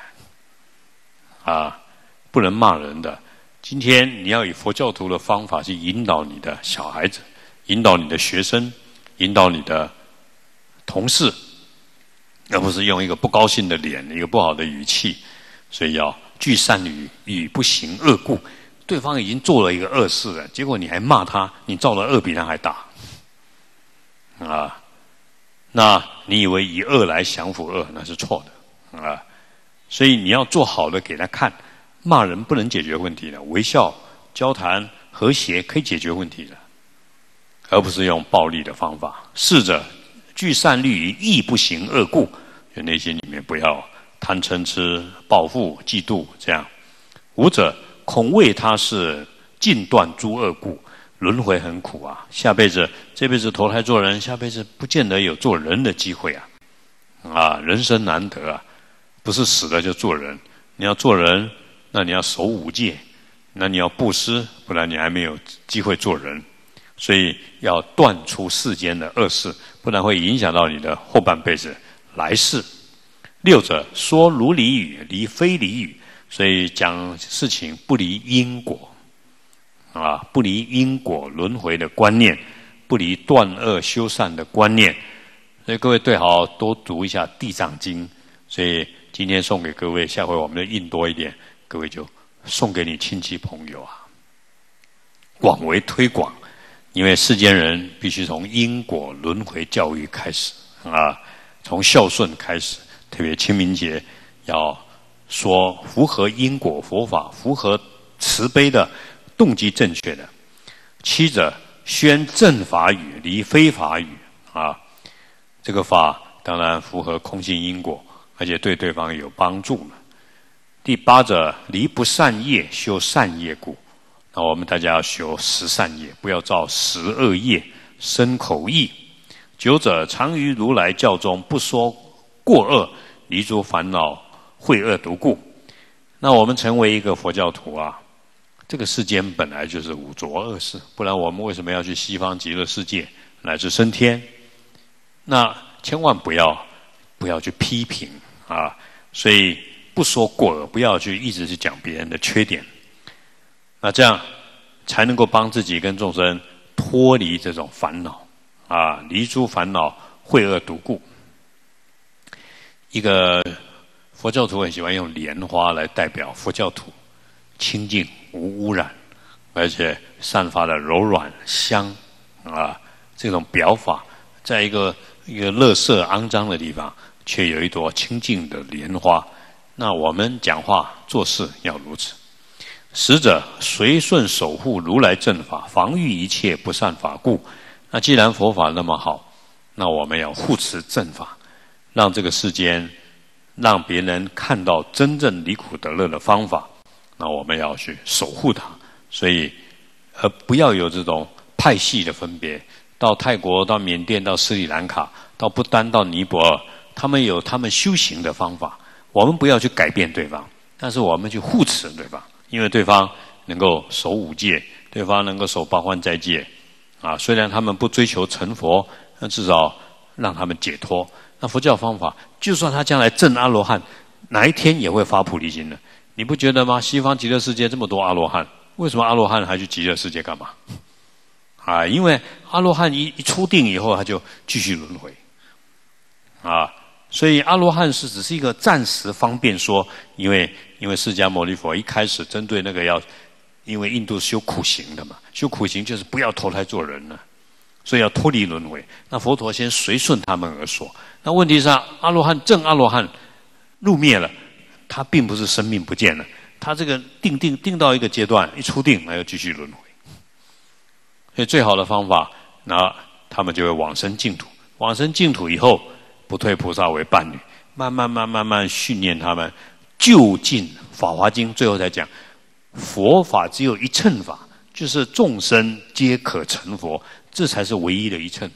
不能骂人的。今天你要以佛教徒的方法去引导你的小孩子，引导你的学生，引导你的同事，而不是用一个不高兴的脸，一个不好的语气。所以要聚善语，语不行恶故。对方已经做了一个恶事了，结果你还骂他，你造的恶比他还大。那你以为以恶来降服恶，那是错的。所以你要做好的给他看，骂人不能解决问题的，微笑、交谈、和谐可以解决问题的，而不是用暴力的方法。试着聚善虑于义不行恶故，就内心里面不要贪嗔痴、报复、嫉妒这样。五者恐为他是尽断诸恶故，轮回很苦啊！下辈子这辈子投胎做人，下辈子不见得有做人的机会啊！人生难得啊！不是死了就做人，你要做人，那你要守五戒，那你要布施，不然你还没有机会做人。所以要断除世间的恶事，不然会影响到你的后半辈子来世。六者说如理语，离非理语，所以讲事情不离因果，不离因果轮回的观念，不离断恶修善的观念。所以各位最好多读一下《地藏经》。所以今天送给各位，下回我们就印多一点，各位就送给你亲戚朋友广为推广。因为世间人必须从因果轮回教育开始从孝顺开始，特别清明节要说符合因果佛法，符合慈悲的动机正确的。七者宣正法语，离非法语这个法当然符合空性因果，而且对对方有帮助了。第八者离不善业，修善业故。那我们大家要修十善业，不要造十恶业，身口意。九者常于如来教中不说过恶，离诸烦恼，秽恶毒故。那我们成为一个佛教徒这个世间本来就是五浊恶世，不然我们为什么要去西方极乐世界乃至升天？那千万不要去批评所以不说过恶，不要去一直去讲别人的缺点。那这样才能够帮自己跟众生脱离这种烦恼离诸烦恼，秽恶毒故。一个佛教徒很喜欢用莲花来代表佛教徒清净无污染，而且散发的柔软香这种表法，在一个垃圾肮脏的地方，却有一朵清净的莲花。那我们讲话做事要如此。十者随顺守护如来正法，防御一切不善法故。那既然佛法那么好，那我们要护持正法，让这个世间，让别人看到真正离苦得乐的方法。那我们要去守护它，所以不要有这种派系的分别。到泰国、到缅甸、到斯里兰卡、到不丹、到尼泊尔，他们有他们修行的方法，我们不要去改变对方，但是我们去护持对方。因为对方能够守五戒，对方能够守八关斋戒虽然他们不追求成佛，那至少让他们解脱。那佛教方法，就算他将来证阿罗汉，哪一天也会发菩提心的，你不觉得吗？西方极乐世界这么多阿罗汉，为什么阿罗汉还去极乐世界干嘛因为阿罗汉一出定以后，他就继续轮回所以阿罗汉是只是一个暂时方便说，因为释迦牟尼佛一开始针对那个因为印度修苦行的嘛，修苦行就是不要投胎做人了，所以要脱离轮回。那佛陀先随顺他们而说。那问题是阿罗汉正阿罗汉入灭了，他并不是生命不见了，他这个定到一个阶段，一出定，那又继续轮回。所以最好的方法，那他们就会往生净土。往生净土以后，不退菩萨为伴侣，慢慢训练他们，就近《法华经》最后才讲，佛法只有一乘法，就是众生皆可成佛，这才是唯一的一乘。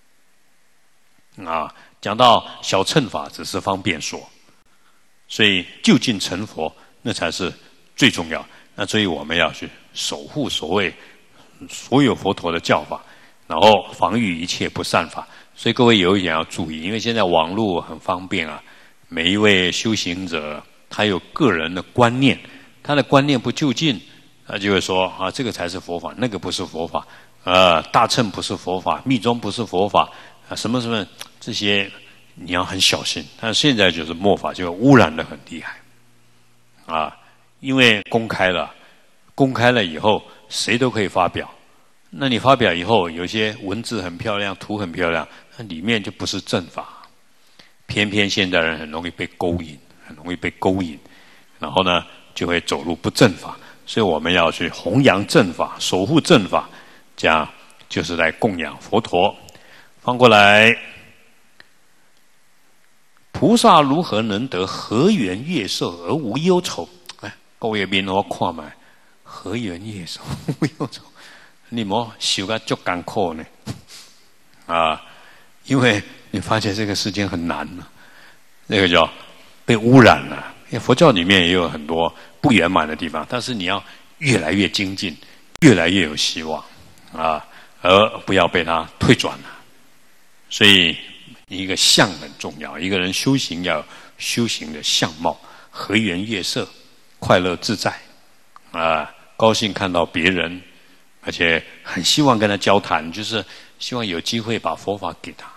讲到小乘法，只是方便说，所以就近成佛，那才是最重要。那所以我们要去守护所有佛陀的教法，然后防御一切不善法。所以各位有一点要注意，因为现在网络很方便啊，每一位修行者他有个人的观念，他的观念不就近，他就会说这个才是佛法，那个不是佛法，大乘不是佛法，密宗不是佛法，什么这些你要很小心。但现在就是末法就污染得很厉害因为公开了以后谁都可以发表，那你发表以后有些文字很漂亮，图很漂亮，那里面就不是正法。偏偏现代人很容易被勾引，然后呢就会走入不正法。所以我们要去弘扬正法，守护正法，这样就是来供养佛陀。翻过来，菩萨如何能得和颜悦色而无忧愁？各位面我看嘛，和颜悦色无忧愁，你莫修个足艰苦呢因为你发现这个事情很难那个叫被污染了。因为佛教里面也有很多不圆满的地方，但是你要越来越精进，越来越有希望而不要被它退转了。所以一个相很重要，一个人修行要有修行的相貌，和颜悦色，快乐自在高兴看到别人，而且很希望跟他交谈，就是希望有机会把佛法给他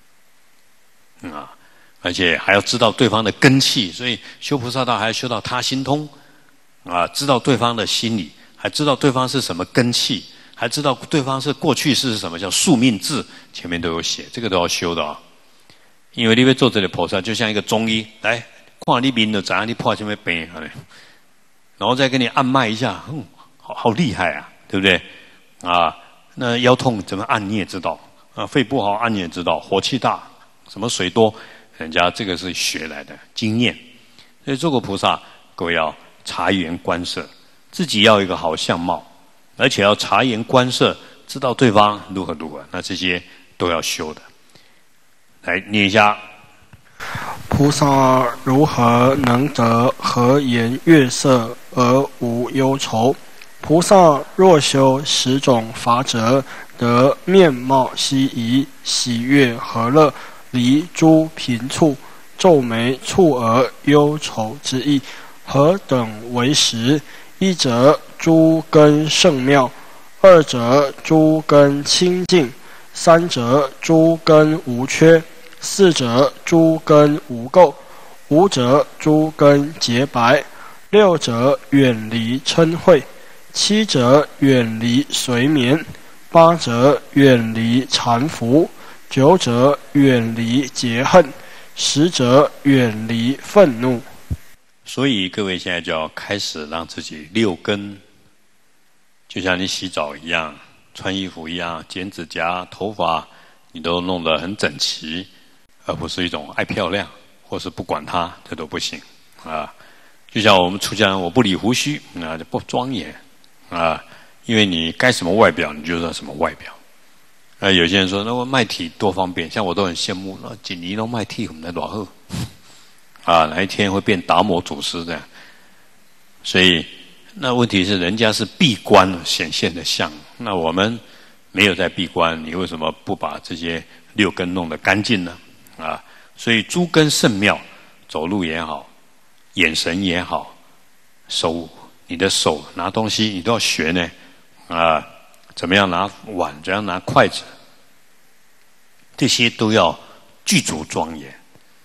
而且还要知道对方的根器。所以修菩萨道还要修到他心通知道对方的心理，还知道对方是什么根器，还知道对方是过去是什么，叫宿命字，前面都有写，这个都要修的因为你要做这个菩萨，就像一个中医来看你面就知道你破什么病然后再给你按脉一下，好厉害对不对那腰痛怎么按你也知道肺不好按你也知道，火气大什么水多，人家这个是学来的经验。所以做个菩萨，各位要察言观色，自己要有一个好相貌，而且要察言观色，知道对方如何，那这些都要修的。来念一下， 菩萨如何能得和颜悦色而无忧愁？菩萨若修10种法者，得面貌希夷，喜悦和乐，离诸贫处，皱眉蹙额，忧愁之意，何等为10？一者诸根圣妙，二者诸根清净，三者诸根无缺，四者诸根无垢，五者诸根洁白，六者远离嗔恚，七者远离随眠，八者远离缠缚，九者远离结恨，10者远离愤怒。 所以各位现在就要开始让自己6根，就像你洗澡一样，穿衣服一样，剪指甲、头发，你都弄得很整齐，而不是一种爱漂亮，或是不管它，这都不行就像我们出家人，我不理胡须，那就不庄严因为你该什么外表，你就要什么外表。有些人说，那我卖体多方便，像我都很羡慕，那锦衣都卖体，我们在多好哪一天会变达摩祖师这样。所以那问题是人家是闭关显现的相，那我们没有在闭关，你为什么不把这些6根弄得干净呢所以诸根甚妙，走路也好，眼神也好，你的手拿东西你都要学呢怎么样拿碗，怎样拿筷子，这些都要具足庄严。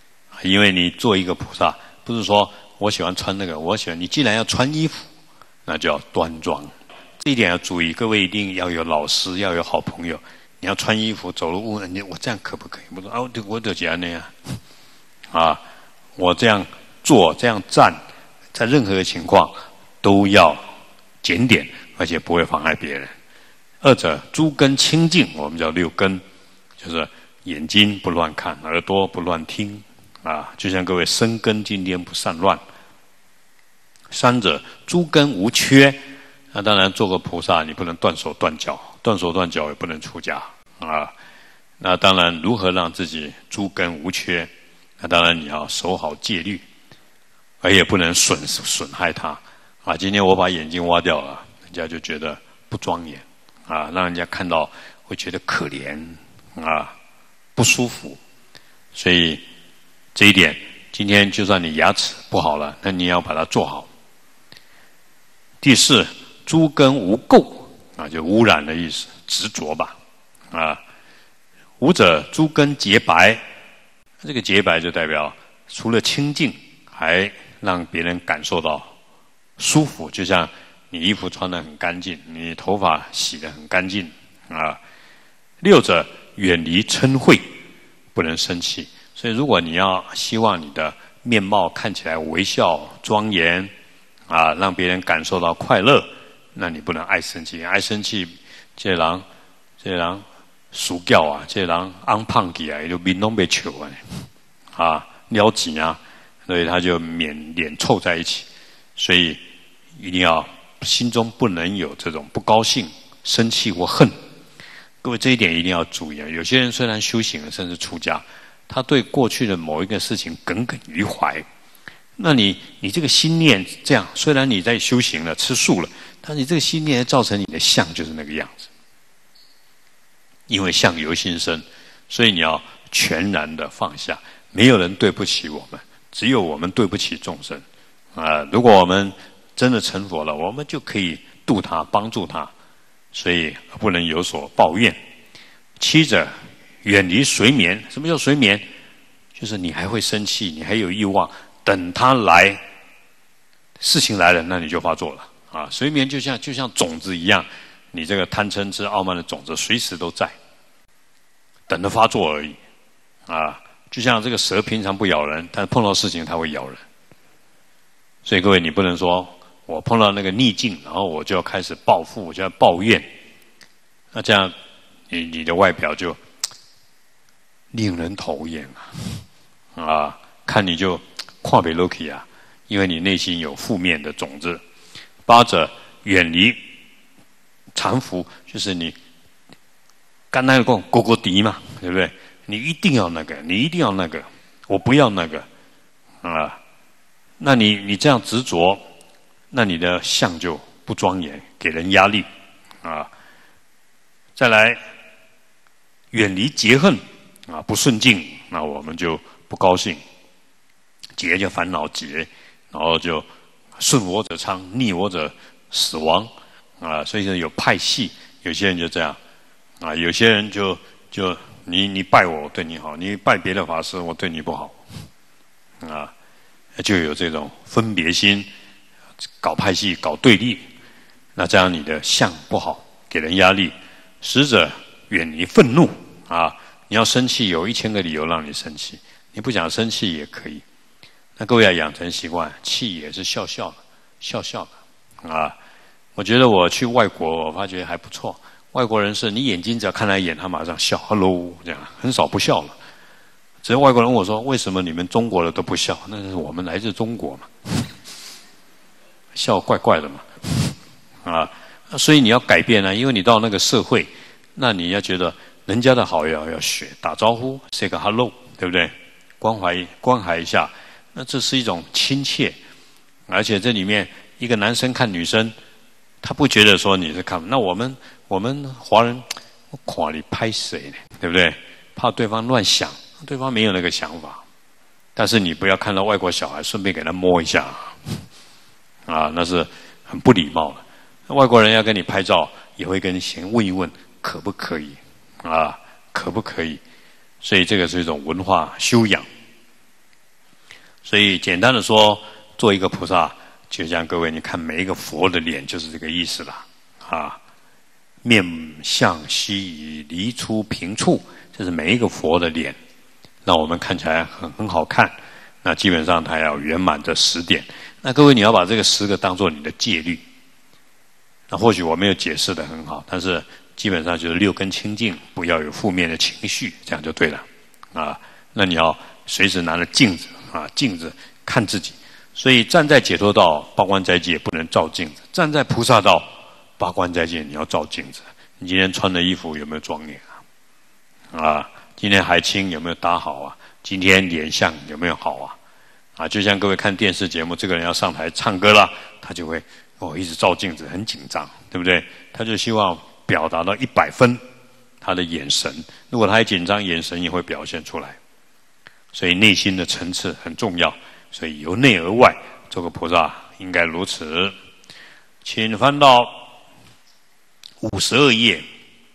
因为你做一个菩萨，不是说我喜欢穿那个，我喜欢你既然要穿衣服，那就要端庄。这一点要注意，各位一定要有老师，要有好朋友。你要穿衣服走路问你，我这样可不可以？不说啊，我就这样那样啊，我这样坐这样站，在任何的情况都要检点，而且不会妨碍别人。二者诸根清净，我们叫六根，就是眼睛不乱看，耳朵不乱听啊，就像各位身根今天不散乱。三者诸根无缺，那当然做个菩萨，你不能断手断脚，断手断脚也不能出家啊。那当然，如何让自己诸根无缺？那当然你要守好戒律，而也不能损害它啊。今天我把眼睛挖掉了，人家就觉得不庄严啊，让人家看到会觉得可怜啊，不舒服。所以这一点，今天就算你牙齿不好了，那你要把它做好。第四，诸根无垢啊，就污染的意思，执着吧啊。五者诸根洁白，这个洁白就代表除了清净，还让别人感受到舒服，就像你衣服穿得很干净，你头发洗得很干净啊。六者远离嗔恚，不能生气。所以如果你要希望你的面貌看起来微笑庄严啊，让别人感受到快乐，那你不能爱生气。爱生气，这人输掉啊，这人昂胖起来就面拢被球啊，撩紧啊，所以他就脸凑在一起。所以一定要心中不能有这种不高兴、生气或恨。各位这一点一定要注意啊！有些人虽然修行了，甚至出家，他对过去的某一个事情耿耿于怀。那你这个心念这样，虽然你在修行了、吃素了，但你这个心念造成你的相就是那个样子。因为相由心生，所以你要全然的放下。没有人对不起我们，只有我们对不起众生啊！如果我们真的成佛了，我们就可以度他、帮助他，所以不能有所抱怨。七者远离随眠。什么叫随眠？就是你还会生气，你还有欲望，等他来，事情来了，那你就发作了啊！随眠就像种子一样，你这个贪嗔痴傲慢的种子随时都在，等着发作而已啊！就像这个蛇平常不咬人，但碰到事情它会咬人。所以各位，你不能说我碰到那个逆境，然后我就要开始报复，我就要抱怨，那这样你的外表就令人讨厌啊！看你就看不落去啊，因为你内心有负面的种子。八者远离缠缚，就是你刚才讲勾勾敌嘛，对不对？你一定要那个，你一定要那个，我不要那个啊！那你这样执着，那你的相就不庄严，给人压力啊。再来，远离结恨啊，不顺境，那我们就不高兴。结就烦恼结，然后就顺我者昌，逆我者死亡啊。所以说有派系，有些人就这样啊，有些人就你拜我对你好，你拜别的法师我对你不好啊，就有这种分别心，搞派系搞对立，那这样你的相不好，给人压力。十者远离愤怒啊，你要生气有1000个理由让你生气，你不想生气也可以。那各位要养成习惯，气也是笑笑的啊。我觉得我去外国，我发觉还不错。外国人是你眼睛只要看他一眼，他马上笑 ，hello 这样，很少不笑了。只有外国人问我说：“为什么你们中国的都不笑？”那是我们来自中国嘛，笑怪怪的嘛，啊，所以你要改变啊，因为你到那个社会，那你要觉得人家的好要学，打招呼 ，say 个 hello， 对不对？关怀一下，那这是一种亲切，而且这里面一个男生看女生，他不觉得说你是看，那我们华人，我看你拍谁呢？对不对？怕对方乱想，对方没有那个想法。但是你不要看到外国小孩顺便给他摸一下，啊，那是很不礼貌的。外国人要跟你拍照，也会跟你先问一问可不可以，啊，可不可以？所以这个是一种文化修养。 所以简单的说，做一个菩萨，就像各位你看每一个佛的脸就是这个意思了啊。面相希以离出平处，这是每一个佛的脸，让我们看起来很好看。那基本上它要圆满这10点。那各位你要把这个10个当做你的戒律。那或许我没有解释得很好，但是基本上就是6根清净，不要有负面的情绪，这样就对了啊。那你要随时拿着镜子啊，镜子看自己。所以站在解脱道八关斋戒不能照镜子，站在菩萨道八关斋戒你要照镜子。你今天穿的衣服有没有庄严啊？今天还清有没有搭好啊？今天脸相有没有好啊？就像各位看电视节目，这个人要上台唱歌了，他就会一直照镜子，很紧张，对不对？他就希望表达到100分，他的眼神，如果他一紧张，眼神也会表现出来。所以内心的层次很重要，所以由内而外做个菩萨应该如此。请翻到52页。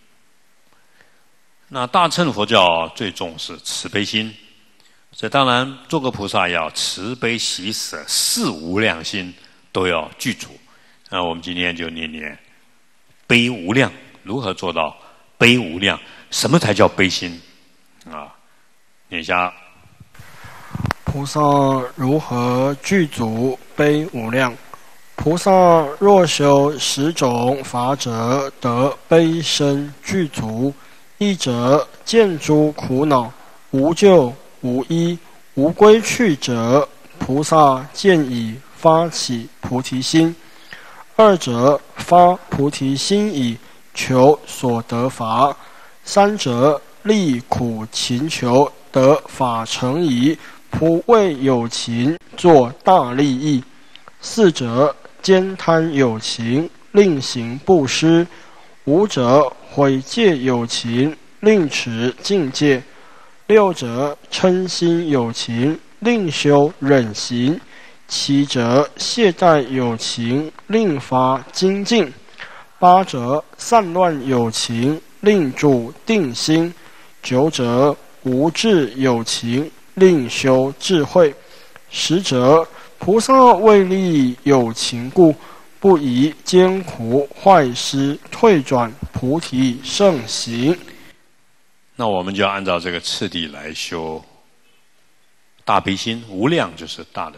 那大乘佛教最重视慈悲心，所以当然做个菩萨要慈悲喜舍4无量心都要具足。那我们今天就念悲无量，如何做到悲无量？什么才叫悲心啊？念一下。 菩萨如何具足悲无量？菩萨若修10种法者，得悲身具足。一者见诸苦恼无救无依无归去者，菩萨见已发起菩提心。二者发菩提心以求所得法。三者利苦勤求得法成矣，不为有情作大利益。四者兼贪有情，令行布施。五者毁戒有情，令持境界。六者嗔心有情，令修忍行。七者懈怠有情，令发精进。八者散乱有情，令住定心。九者无智有情，令修智慧。十者菩萨为利有情故，不宜艰苦坏失，退转菩提圣行。 那我们就要按照这个次第来修大悲心。无量就是大的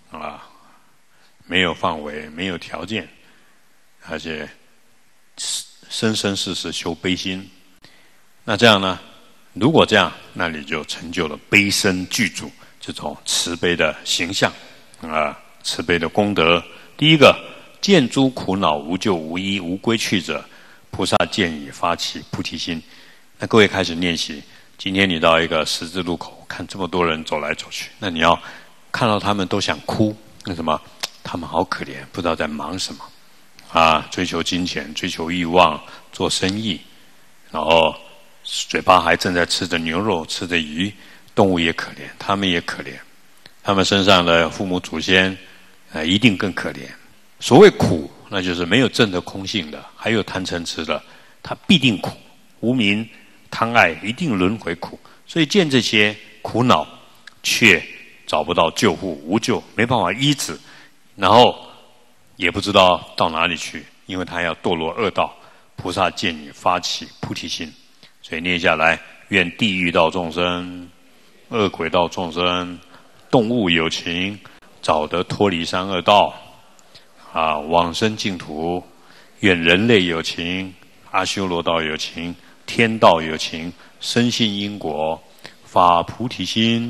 没有范围，没有条件，而且生生世世修悲心。那这样呢？如果这样，那你就成就了悲身具足这种慈悲的形象慈悲的功德。第一个，见诸苦恼无救无依无归去者，菩萨见已发起菩提心。那各位开始练习。今天你到一个十字路口，看这么多人走来走去，那你要看到他们都想哭，为什么？他们好可怜，不知道在忙什么追求金钱，追求欲望，做生意，然后嘴巴还正在吃着牛肉，吃着鱼。动物也可怜，他们也可怜，他们身上的父母祖先一定更可怜。所谓苦，那就是没有证得空性的，还有贪嗔痴的，他必定苦。无明贪爱一定轮回苦，所以见这些苦恼，却找不到救护，无救，没办法医治，然后也不知道到哪里去，因为他要堕落恶道。菩萨见你发起菩提心，所以念下来：愿地狱道众生、恶鬼道众生、动物有情，早得脱离三恶道往生净土。愿人类有情、阿修罗道有情、天道有情，深信因果，发菩提心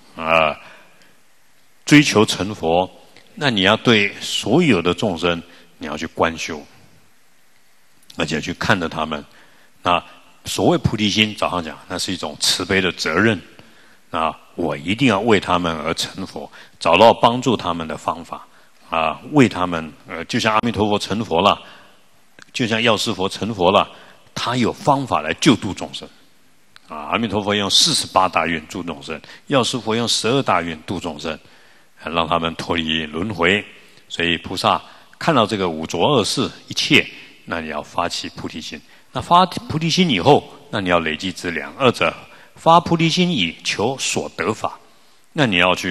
追求成佛。那你要对所有的众生，你要去观修，而且去看着他们。那所谓菩提心，早上讲，那是一种慈悲的责任。我一定要为他们而成佛，找到帮助他们的方法为他们就像阿弥陀佛成佛了，就像药师佛成佛了，他有方法来救度众生阿弥陀佛用48大愿度众生，药师佛用12大愿度众生，让他们脱离轮回。所以菩萨看到这个五浊恶世一切，那你要发起菩提心。那发菩提心以后，那你要累积资粮。二者发菩提心以求所得法，那你要去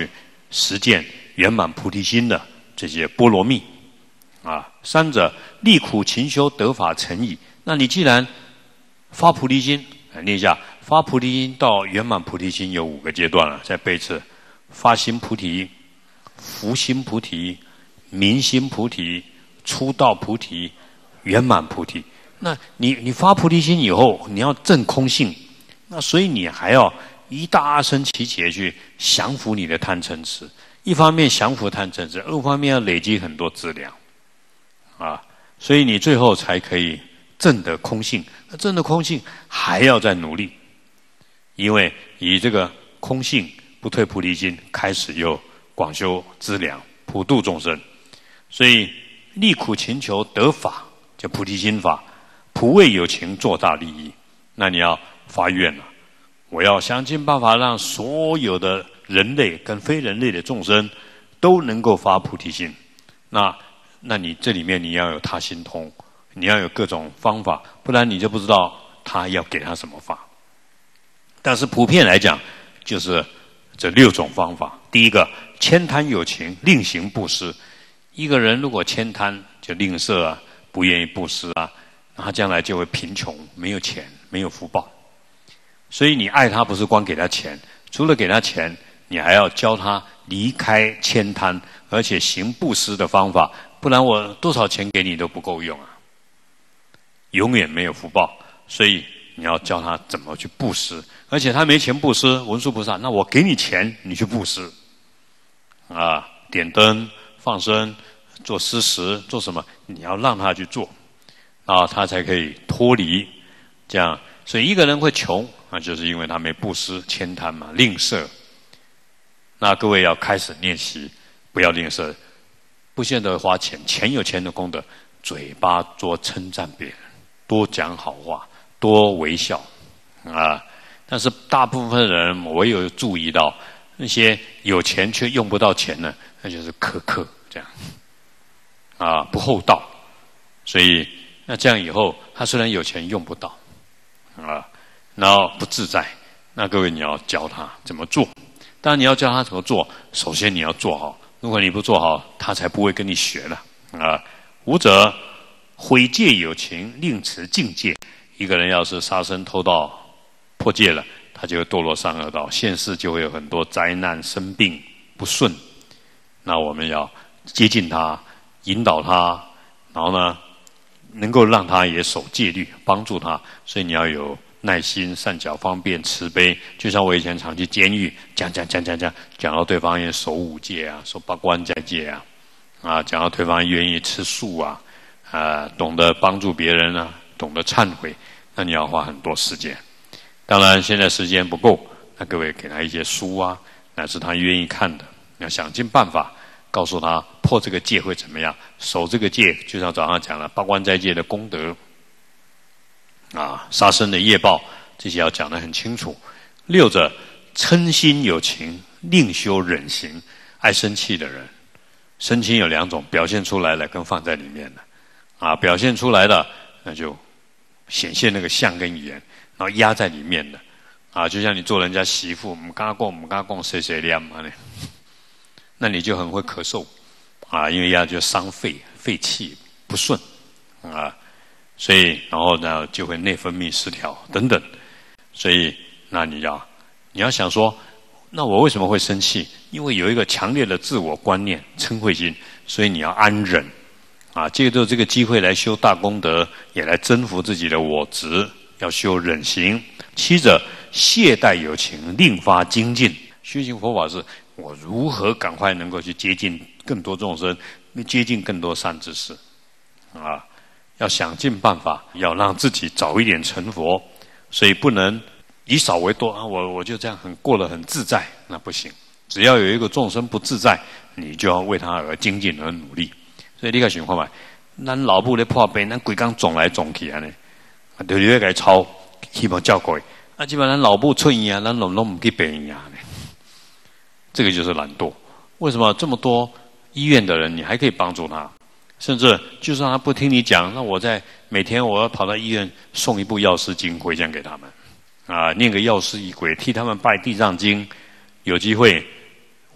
实践圆满菩提心的这些波罗蜜啊。三者利苦勤修得法成矣。那你既然发菩提心，念一下，发菩提心到圆满菩提心有5个阶段了，再背一次：发心菩提、福心菩提、明心菩提、出道菩提、圆满菩提。那你发菩提心以后，你要证空性，那所以你还要一大阿僧祇劫去降服你的贪嗔痴。一方面降服贪嗔痴，二方面要累积很多资粮啊，所以你最后才可以证得空性。那证得空性还要再努力，因为以这个空性不退菩提心，开始又广修资粮，普度众生。所以利苦勤求得法，叫菩提心法，普为有情做大利益。那你要发愿了，我要想尽办法让所有的人类跟非人类的众生都能够发菩提心。那你这里面你要有他心通，你要有各种方法，不然你就不知道他要给他什么法。但是普遍来讲，就是这6种方法。第一个，慳贪有情，另行布施。一个人如果慳贪，就吝啬啊，不愿意布施啊，那他将来就会贫穷，没有钱，没有福报。所以你爱他不是光给他钱，除了给他钱，你还要教他离开慳贪，而且行布施的方法，不然我多少钱给你都不够用啊，永远没有福报。所以你要教他怎么去布施，而且他没钱布施，文殊菩萨，那我给你钱，你去布施啊，点灯、放生、做施食、做什么，你要让他去做，啊，他才可以脱离这样。所以一个人会穷，那就是因为他没布施，慳贪嘛，吝啬。那各位要开始练习，不要吝啬，不见得花钱，钱有钱的功德，嘴巴多称赞别人，多讲好话，多微笑啊。但是大部分人，我有注意到，那些有钱却用不到钱呢，那就是苛刻这样啊，不厚道。所以那这样以后，他虽然有钱用不到啊，然后不自在，那各位你要教他怎么做。当然你要教他怎么做，首先你要做好。如果你不做好，他才不会跟你学了啊。五者毁戒有情，令持禁戒。一个人要是杀生偷盗破戒了，他就会堕落三恶道，现世就会有很多灾难、生病、不顺。那我们要接近他，引导他，然后呢，能够让他也守戒律，帮助他。所以你要有耐心、善巧方便、慈悲。就像我以前常去监狱讲到对方也守5戒啊，守8关斋戒啊，讲到对方愿意吃素啊，懂得帮助别人啊，懂得忏悔，那你要花很多时间。当然现在时间不够，那各位给他一些书啊，乃是他愿意看的，要想尽办法告诉他破这个戒会怎么样，守这个戒，就像早上讲了8关斋戒的功德啊，杀生的业报，这些要讲得很清楚。6者嗔心有情，另修忍行。爱生气的人，生气有2种，表现出来的跟放在里面的啊，表现出来的那就显现那个相跟语言，然后压在里面的啊，就像你做人家媳妇，唔敢讲谁念嘛呢，那你就很会咳嗽啊，因为压就伤肺气不顺啊。所以，然后呢，就会内分泌失调等等。所以，那你要想说，那我为什么会生气？因为有一个强烈的自我观念、嗔恚心，所以你要安忍啊，借助这个机会来修大功德，也来征服自己的我执，要修忍行。7者懈怠有情，另发精进。修行佛法是我如何赶快能够去接近更多众生，接近更多善知识啊。要想尽办法，要让自己早一点成佛，所以不能以少为多啊！我就这样过得很自在，那不行。只要有一个众生不自在，你就要为他而精进而努力。所以你看想看嘛，咱老母咧破病，咱规工撞来撞去安尼，就要给抄，希望照顾。基本咱老母出院啊，咱拢唔去病院呢。这个就是懒惰。为什么这么多医院的人，你还可以帮助他？甚至就算他不听你讲，那我在每天我要跑到医院送一部药师经回向给他们啊，念个药师仪轨，替他们拜地藏经。有机会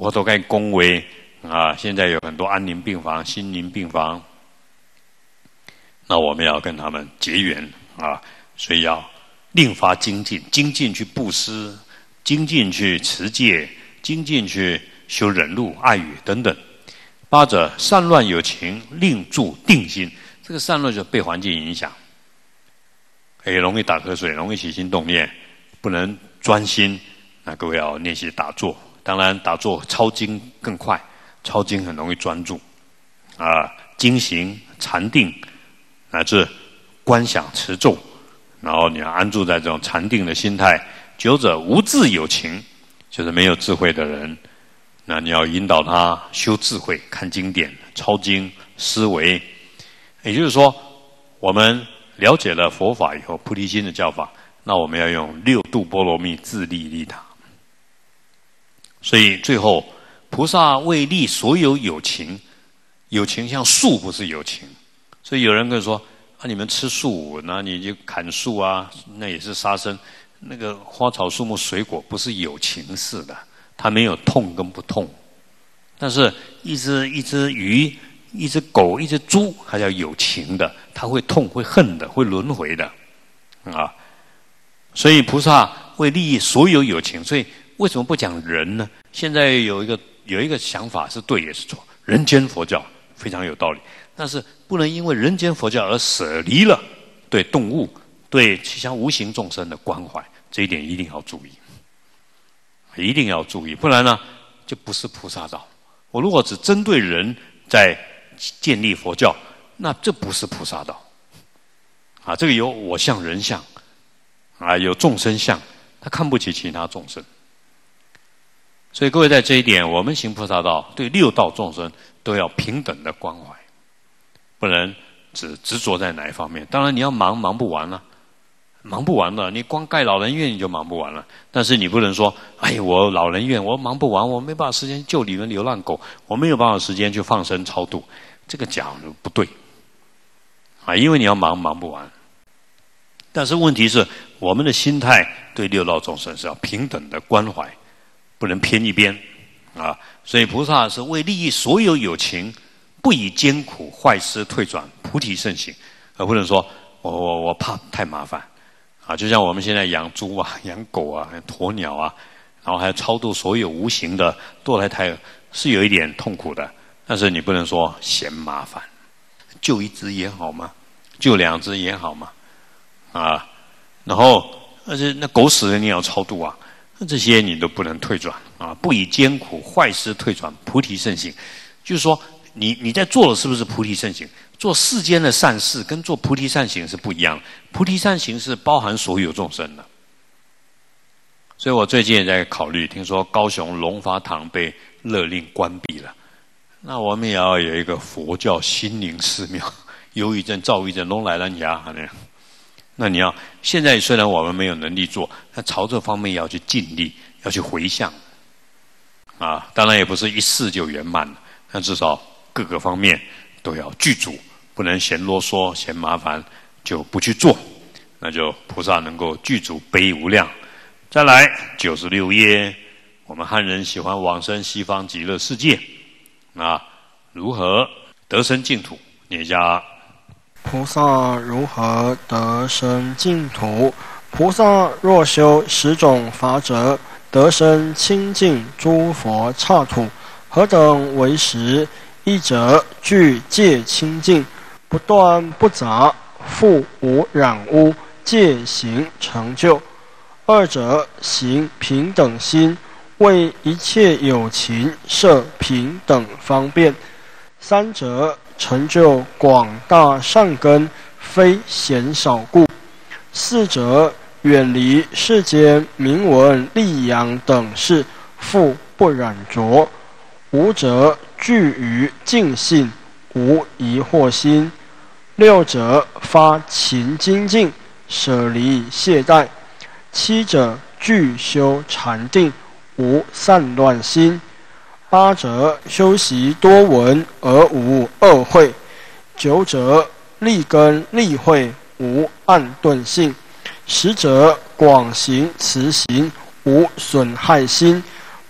我都该恭维啊！现在有很多安宁病房、心灵病房，那我们要跟他们结缘啊，所以要另发精进，精进去布施，精进去持戒，精进去修忍辱、爱语等等。八者散乱有情，令住定心。这个散乱就被环境影响，也容易打瞌睡，容易起心动念，不能专心。那各位要练习打坐，当然打坐抄经更快，抄经很容易专注啊，经行、禅定乃至观想持咒，然后你要安住在这种禅定的心态。久者无智有情，就是没有智慧的人，那你要引导他修智慧，看经典、抄经、思维。也就是说，我们了解了佛法以后，菩提心的教法，那我们要用六度波罗蜜自利利他。所以最后，菩萨为利所有有情，有情像树不是有情，所以有人跟我说啊，你们吃素，那你就砍树啊，那也是杀生。那个花草树木水果不是有情似的，它没有痛跟不痛。但是一只鱼、一只狗、一只猪，它叫有情的，它会痛、会恨的、会轮回的啊。所以菩萨为利益所有有情，所以为什么不讲人呢？现在有一个想法是对也是错，人间佛教非常有道理，但是不能因为人间佛教而舍离了对动物、对其他无形众生的关怀，这一点一定要注意，一定要注意，不然呢就不是菩萨道。我如果只针对人在建立佛教，那这不是菩萨道啊！这个有我相、人相啊，有众生相，他看不起其他众生。所以各位在这一点，我们行菩萨道，对六道众生都要平等的关怀，不能只执着在哪一方面。当然你要忙不完了，忙不完了，你光盖老人院你就忙不完了。但是你不能说，哎，我老人院我忙不完，我没办法时间救你们流浪狗，我没有办法时间去放生超度，这个讲不对啊，因为你要忙不完。但是问题是，我们的心态对六道众生是要平等的关怀，不能偏一边啊。所以菩萨是为利益所有有情，不以艰苦坏失退转菩提圣行，而不能说我怕太麻烦啊。就像我们现在养猪啊、养狗啊、鸵鸟啊，然后还要超度所有无形的堕胎胎儿，是有一点痛苦的。但是你不能说嫌麻烦，救一只也好嘛，救两只也好嘛，啊，然后而且那狗死了你也要超度啊，这些你都不能退转啊！不以艰苦坏失退转菩提圣行，就是说你在做的是不是菩提圣行？做世间的善事跟做菩提善行是不一样的，菩提善行是包含所有众生的。所以我最近也在考虑，听说高雄龙发堂被勒令关闭了，那我们也要有一个佛教心灵寺庙，忧郁症、躁郁症都来了呀，那你要现在虽然我们没有能力做，但朝这方面要去尽力，要去回向啊。当然也不是一次就圆满了，但至少各个方面都要具足，不能嫌啰嗦、嫌麻烦就不去做，那就菩萨能够具足悲无量。再来96页，我们汉人喜欢往生西方极乐世界啊，如何得生净土？念一下。 菩萨如何得生净土？菩萨若修10种法者，得生清净诸佛刹土。何等为10？一者具戒清净，不断不杂，复无染污，戒行成就。二者行平等心，为一切有情设平等方便。三者成就广大善根，非嫌少故。四者远离世间名闻利养等事，复不染着。五者具于净性，无疑惑心。六者发勤精进，舍离懈怠。七者具修禅定，无散乱心。八者修习多闻而无恶慧。九者立根立慧，无暗钝性。10者广行慈行，无损害心。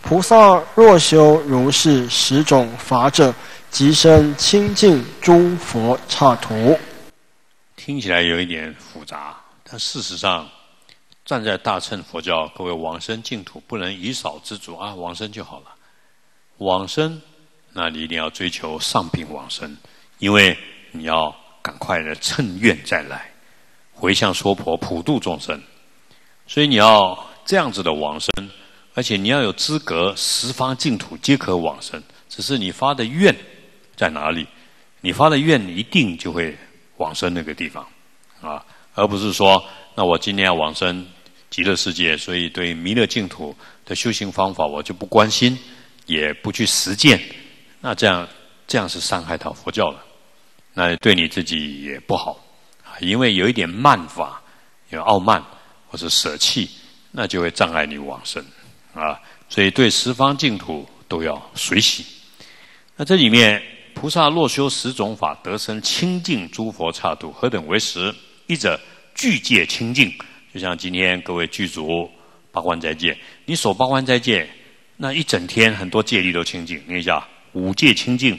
菩萨若修如是10种法者，即生清净诸佛刹土。 听起来有一点复杂，但事实上，站在大乘佛教，各位往生净土不能以少知足啊，往生就好了。往生，那你一定要追求上品往生，因为你要赶快的趁愿再来，回向娑婆普度众生。所以你要这样子的往生，而且你要有资格，十方净土皆可往生。只是你发的愿在哪里，你发的愿一定就会往生那个地方啊，而不是说，那我今天要往生极乐世界，所以对弥勒净土的修行方法我就不关心，也不去实践，那这样是伤害到佛教了，那对你自己也不好啊，因为有一点慢法，有傲慢或是舍弃，那就会障碍你往生啊。所以对十方净土都要随喜。那这里面，菩萨若修10种法，得生清净诸佛刹土，何等为10？一者具戒清净，就像今天各位具足八关斋戒，你守八关斋戒，那一整天很多戒律都清净。念一下：5戒清净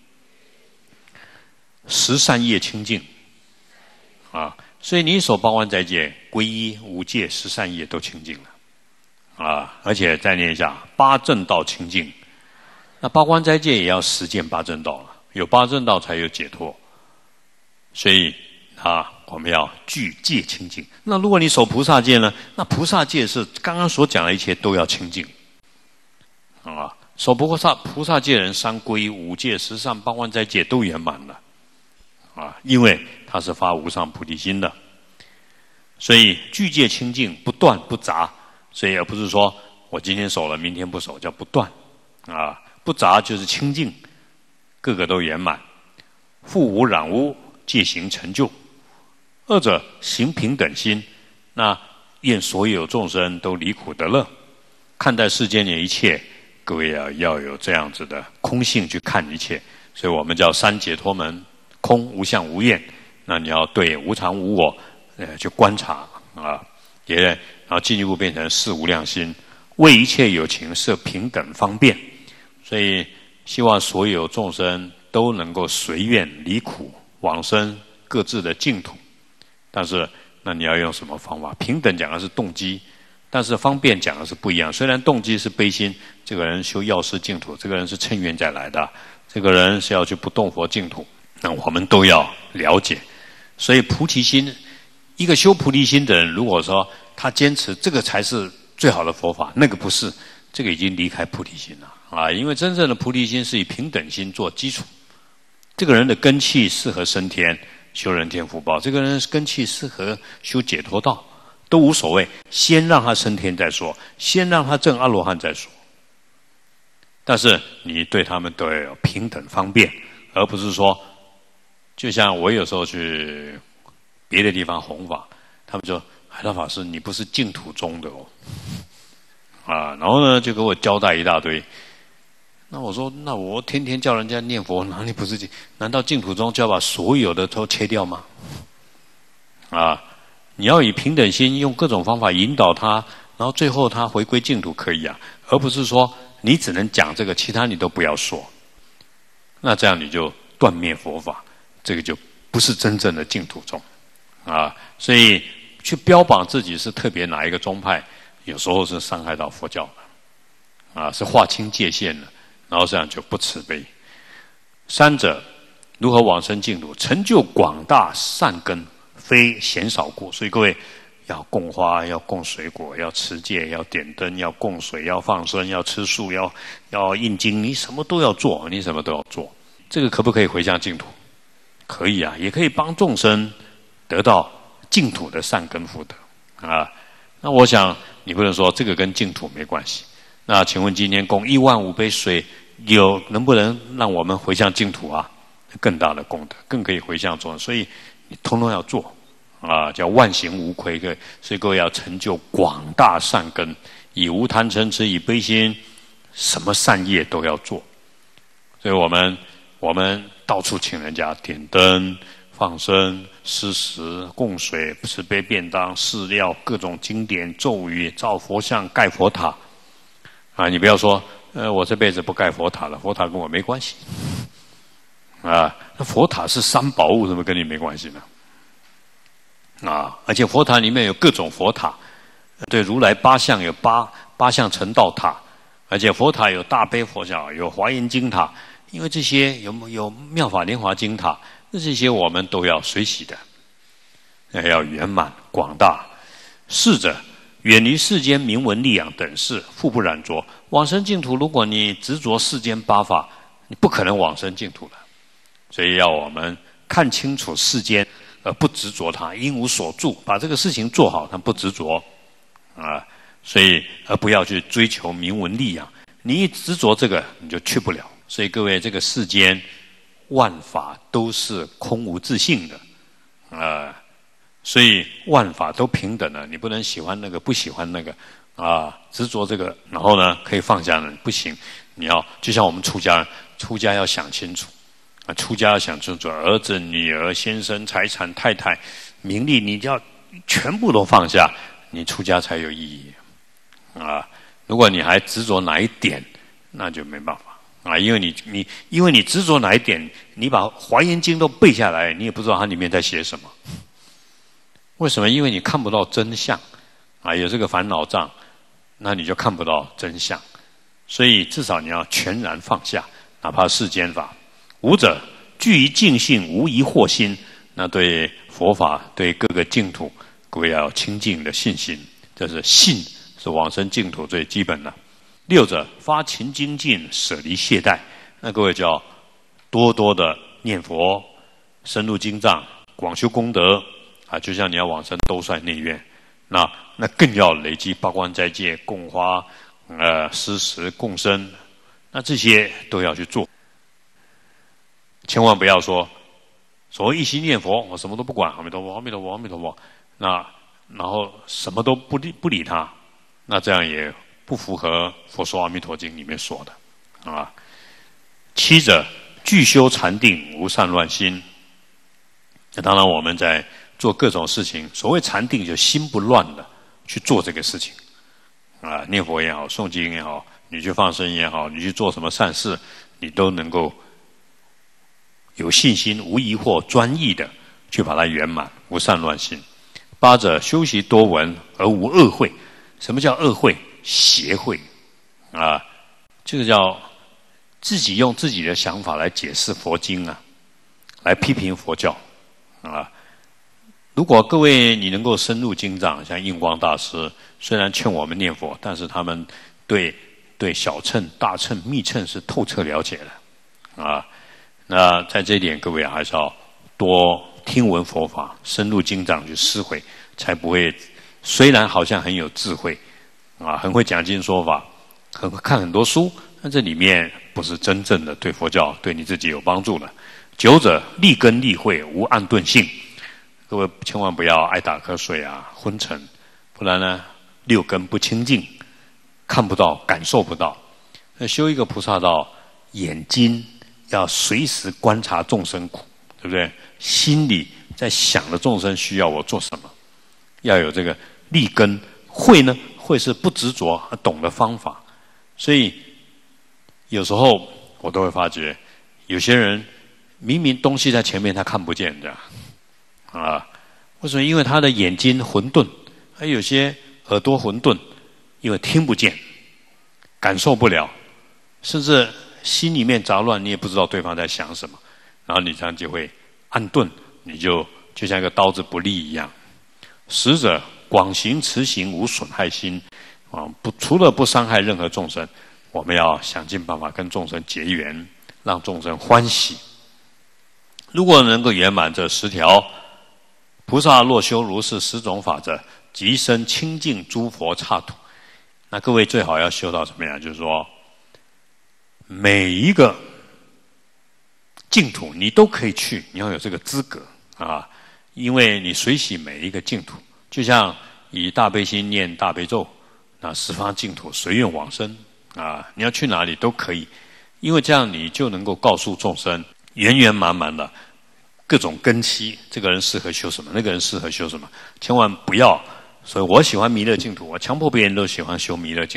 ，10善业清净，啊，所以你守八关斋戒、皈依、5戒、10善业都清净了，啊，而且再念一下8正道清净。那八关斋戒也要实践八正道了，有八正道才有解脱。所以我们要具戒清净。那如果你守菩萨戒呢？那菩萨戒是刚刚所讲的一切都要清净啊。守菩萨戒人3皈依、5戒、10善、八关斋戒都圆满了啊，因为他是发无上菩提心的。所以具戒清净，不断不杂，所以而不是说我今天守了，明天不守，叫不断啊。不杂就是清净，个个都圆满，复无染污，戒行成就。二者行平等心，那愿所有众生都离苦得乐。看待世间的一切，各位要有这样子的空性去看一切，所以我们叫三解脱门：空、无相、无愿。那你要对无常、无我，去观察啊，然后进一步变成四无量心，为一切有情设平等方便。所以希望所有众生都能够随愿离苦，往生各自的净土。但是那你要用什么方法？平等讲的是动机，但是方便讲的是不一样。虽然动机是悲心，这个人修药师净土，这个人是趁愿再来的，这个人是要去不动佛净土，那我们都要了解。所以菩提心，一个修菩提心的人，如果说他坚持这个才是最好的佛法，那个不是，这个已经离开菩提心了啊！因为真正的菩提心是以平等心做基础。这个人的根器适合升天修人天福报，这个人根器适合修解脱道，都无所谓，先让他升天再说，先让他证阿罗汉再说。但是你对他们都要有平等方便，而不是说，就像我有时候去别的地方弘法，他们说海涛法师你不是净土宗的哦，啊，然后呢就给我交代一大堆。那我说，那我天天叫人家念佛，哪里不是？难道净土宗就要把所有的都切掉吗？啊，你要以平等心，用各种方法引导他，然后最后他回归净土可以啊，而不是说你只能讲这个，其他你都不要说。那这样你就断灭佛法，这个就不是真正的净土宗啊。所以去标榜自己是特别哪一个宗派，有时候是伤害到佛教的啊，是划清界限的。然后这样就不慈悲。三者如何往生净土？成就广大善根，非嫌少过。所以各位要供花，要供水果，要持戒，要点灯，要供水，要放生，要吃素，要印经，你什么都要做，你什么都要做。这个可不可以回向净土？可以啊，也可以帮众生得到净土的善根福德啊。那我想你不能说这个跟净土没关系。那请问今天供15000杯水，能不能让我们回向净土啊？更大的功德，更可以回向众生。所以你通通要做啊，叫万行无亏。所以各位要成就广大善根，以无贪嗔痴，以悲心，什么善业都要做。所以我们到处请人家点灯、放生、施食、供水、慈悲便当、饲料、各种经典咒语、造佛像、盖佛塔。 啊，你不要说，我这辈子不盖佛塔了，佛塔跟我没关系。啊，那佛塔是三宝物，怎么跟你没关系呢？啊，而且佛塔里面有各种佛塔，对，如来八相有八相成道塔，而且佛塔有大悲佛教，有华严经塔，因为这些有妙法莲华经塔，那这些我们都要随喜的，要圆满广大。逝者远离世间名闻利养等事，复不染着。往生净土，如果你执着世间八法，你不可能往生净土了。所以要我们看清楚世间，而不执着它，因无所住，把这个事情做好，但不执着啊。所以而不要去追求名闻利养，你一执着这个，你就去不了。所以各位，这个世间万法都是空无自性的啊。所以万法都平等的，你不能喜欢那个不喜欢那个啊，执着这个，然后呢可以放下呢，不行。你要就像我们出家要想清楚啊，出家要想清楚，儿子、女儿、先生、财产、太太、名利，你要全部都放下，你出家才有意义啊。如果你还执着哪一点，那就没办法啊，因为你执着哪一点，你把《华严经》都背下来，你也不知道它里面在写什么。为什么？因为你看不到真相啊，有这个烦恼障，那你就看不到真相。所以至少你要全然放下，哪怕世间法。五者具于净性，无疑惑心。那对佛法，对各个净土，各位要有清净的信心。这是信，是往生净土最基本的。六者发勤精进，舍离懈怠。那各位就要多多的念佛，深入经藏，广修功德。啊，就像你要往生兜率内院，那更要累积八关斋戒、供花、施食、供生，那这些都要去做。千万不要说所谓一心念佛，我什么都不管，阿弥陀佛，阿弥陀佛，阿弥陀佛。然后什么都不理他，那这样也不符合《佛说阿弥陀经》里面说的啊。七者具修禅定，无散乱心。那当然我们在做各种事情，所谓禅定就心不乱的去做这个事情啊，念佛也好，诵经也好，你去放生也好，你去做什么善事，你都能够有信心、无疑惑、专一的去把它圆满，无散乱心。八者修习多闻而无恶慧。什么叫恶慧？邪慧啊，这个叫自己用自己的想法来解释佛经啊，来批评佛教啊。如果各位你能够深入经藏，像印光大师虽然劝我们念佛，但是他们对小乘、大乘、密乘是透彻了解的啊。那在这一点，各位还是要多听闻佛法，深入经藏去思维，才不会虽然好像很有智慧啊，很会讲经说法，很会看很多书，但这里面不是真正的对佛教、对你自己有帮助的。九者立根立慧，无暗钝性。各位千万不要爱打瞌睡啊，昏沉，不然呢，六根不清净，看不到，感受不到。那修一个菩萨道，眼睛要随时观察众生苦，对不对？心里在想的众生需要我做什么，要有这个立根。慧呢，慧是不执着，懂得方法。所以有时候我都会发觉，有些人明明东西在前面，他看不见的。啊，为什么？因为他的眼睛混沌，还有些耳朵混沌，因为听不见，感受不了，甚至心里面杂乱，你也不知道对方在想什么，然后你这样就会暗钝，你就像一个刀子不利一样。十者广行慈行，无损害心啊，除了不伤害任何众生，我们要想尽办法跟众生结缘，让众生欢喜。如果能够圆满这10条。菩萨若修如是10种法则，即生清净诸佛刹土。那各位最好要修到什么样？就是说，每一个净土你都可以去，你要有这个资格啊，因为你随喜每一个净土，就像以大悲心念大悲咒，那十方净土随愿往生啊，你要去哪里都可以，因为这样你就能够告诉众生圆圆满满的。各种根基，这个人适合修什么，那个人适合修什么，千万不要。所以我喜欢弥勒净土，我强迫别人都喜欢修弥勒净土，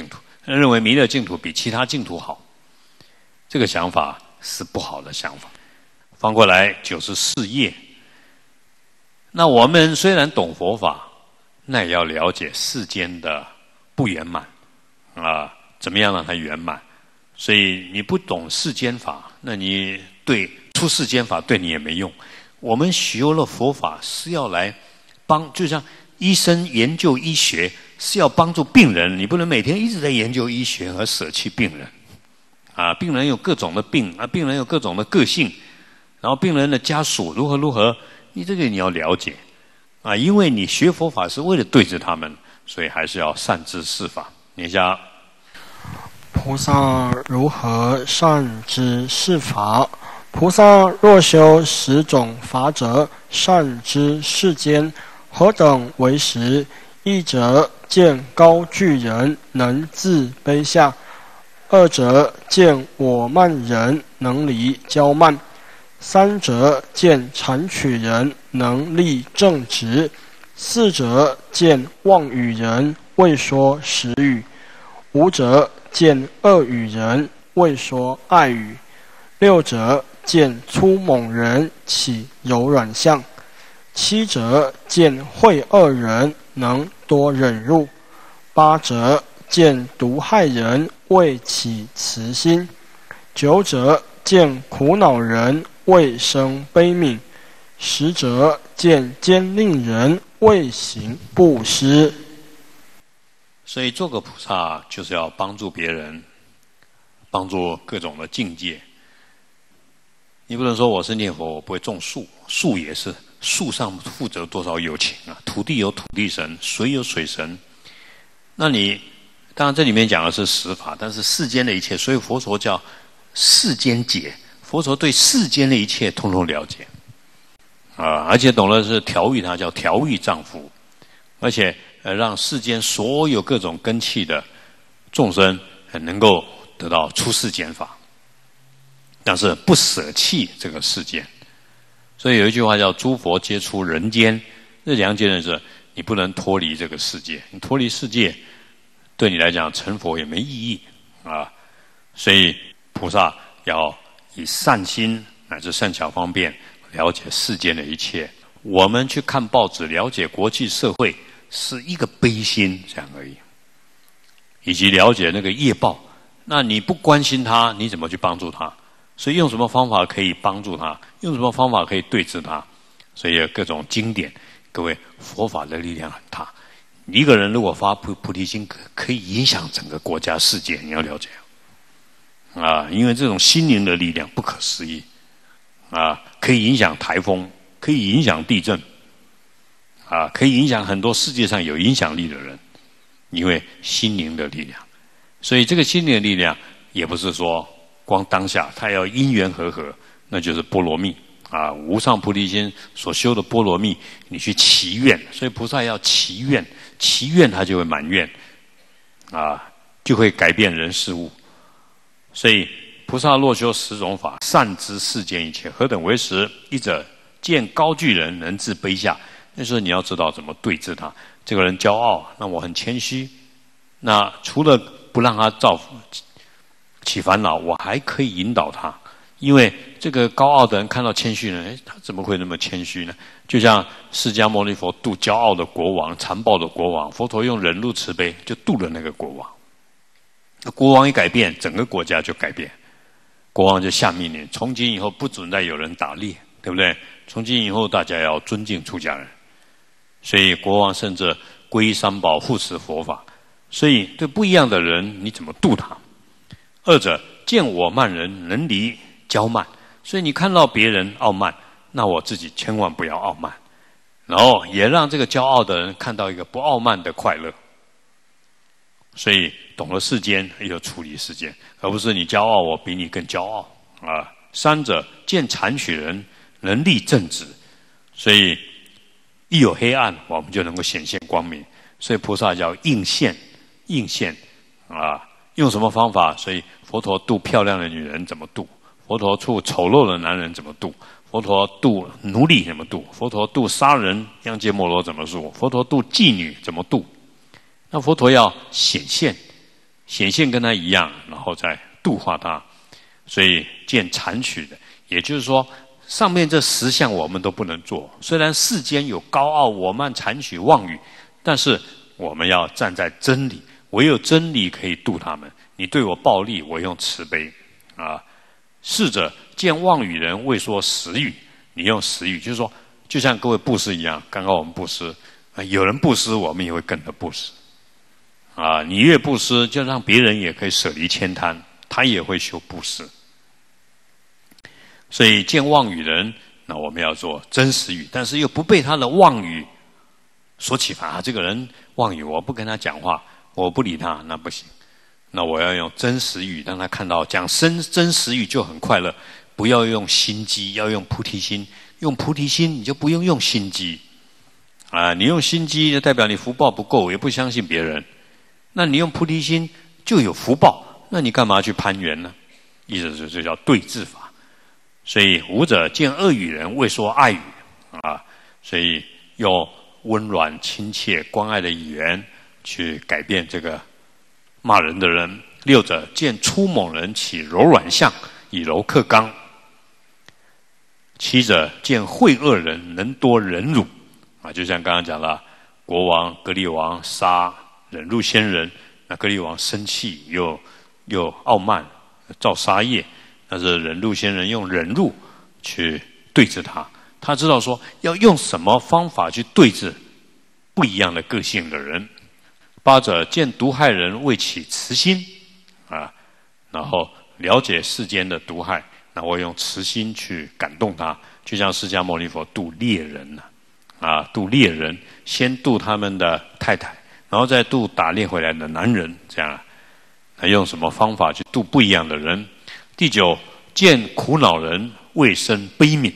认为弥勒净土比其他净土好，这个想法是不好的想法。翻过来94页，那我们虽然懂佛法，那也要了解世间的不圆满啊，怎么样让它圆满？所以你不懂世间法，那你对出世间法对你也没用。我们学了佛法是要来帮，就像医生研究医学是要帮助病人，你不能每天一直在研究医学而舍弃病人啊！病人有各种的病啊，病人有各种的个性，然后病人的家属如何，你这个你要了解啊，因为你学佛法是为了对治他们，所以还是要善知识法。念一下。 菩萨如何善知识法？菩萨若修10种法者，善知世间，何等为实？一者见高巨人能自卑下；二者见我慢人能离骄慢；三者见谄曲人能立正直；四者见妄语人未说实语；五者见恶语人未说爱语；六者见粗猛人起柔软相；七者见会恶人能多忍辱；八者见毒害人未起慈心；九者见苦恼人未生悲悯；十者见奸佞人未行布施。 所以做个菩萨就是要帮助别人，帮助各种的境界。你不能说我是念佛，我不会种树，树也是，树上负责多少有情啊？土地有土地神，水有水神。那你当然这里面讲的是实法，但是世间的一切，所以佛陀叫世间解，佛陀对世间的一切通通了解啊，而且懂得是调御它，叫调御丈夫，而且让世间所有各种根器的众生能够得到出世间法，但是不舍弃这个世间。所以有一句话叫诸佛皆出人间，这两件事你不能脱离这个世界，你脱离世界对你来讲成佛也没意义啊。所以菩萨要以善心乃至善巧方便了解世间的一切。我们去看报纸了解国际社会是一个悲心这样而已，以及了解那个业报，那你不关心他，你怎么去帮助他？所以用什么方法可以帮助他，用什么方法可以对治他？所以有各种经典，各位佛法的力量很大。你一个人如果发菩提心，可以影响整个国家世界，你要了解啊！因为这种心灵的力量不可思议啊，可以影响台风，可以影响地震啊，可以影响很多世界上有影响力的人，因为心灵的力量。所以这个心灵的力量也不是说光当下，它要因缘和合，那就是波罗蜜啊！无上菩提心所修的波罗蜜，你去祈愿，所以菩萨要祈愿，祈愿他就会满愿啊，就会改变人事物。所以菩萨若修10种法，善知世间一切，何等为实？一者见高巨人能自卑下，那时候你要知道怎么对治他。这个人骄傲，那我很谦虚，那除了不让他起烦恼，我还可以引导他。因为这个高傲的人看到谦虚人，他怎么会那么谦虚呢？就像释迦牟尼佛度骄傲的国王、残暴的国王，佛陀用忍辱慈悲就度了那个国王。那国王一改变，整个国家就改变。国王就下命令，从今以后不准再有人打猎，对不对？从今以后大家要尊敬出家人。所以国王甚至皈依三宝，护持佛法。所以对不一样的人，你怎么度他？二者见我慢人能离骄慢，所以你看到别人傲慢，那我自己千万不要傲慢，然后也让这个骄傲的人看到一个不傲慢的快乐。所以懂了世间，也就处理世间，而不是你骄傲，我比你更骄傲啊。三者见谄曲人能立正直，所以一有黑暗，我们就能够显现光明。所以菩萨叫应现，应现啊。用什么方法？所以佛陀度漂亮的女人怎么度？佛陀度丑陋的男人怎么度？佛陀度奴隶怎么度？佛陀度杀人央揭摩罗怎么度？佛陀度妓女怎么度？那佛陀要显现显现跟他一样，然后再度化他。所以见残取的，也就是说，上面这10项我们都不能做。虽然世间有高傲、我慢、残取、妄语，但是我们要站在真理，唯有真理可以度他们。你对我暴力，我用慈悲啊。逝者见妄语人，未说实语，你用实语，就是说，就像各位布施一样，刚刚我们布施，有人布施，我们也会跟着布施啊。你越布施，就让别人也可以舍离悭贪，他也会修布施。所以见妄语人，那我们要做真实语，但是又不被他的妄语所启发。这个人妄语，我不跟他讲话，我不理他，那不行。那我要用真实语，让他看到讲真实语就很快乐。不要用心机，要用菩提心。用菩提心，你就不用心机啊！你用心机，就代表你福报不够，也不相信别人。那你用菩提心就有福报，那你干嘛去攀缘呢？意思是这叫对治法。所以无者见恶语人，未说爱语啊！所以用温软亲切关爱的语言去改变这个骂人的人。6者见粗猛人起柔软相，以柔克刚。7者见惠恶人能多忍辱啊，就像刚刚讲了，国王格利王杀忍辱仙人，那格利王生气又傲慢造杀业，但是忍辱仙人用忍辱去对治他。他知道说要用什么方法去对治不一样的个性的人。8者见毒害人未起慈心啊，然后了解世间的毒害，那我用慈心去感动他，就像释迦牟尼佛度猎人度猎人，先度他们的太太，然后再度打猎回来的男人，这样那用什么方法去度不一样的人。第9见苦恼人未生悲悯，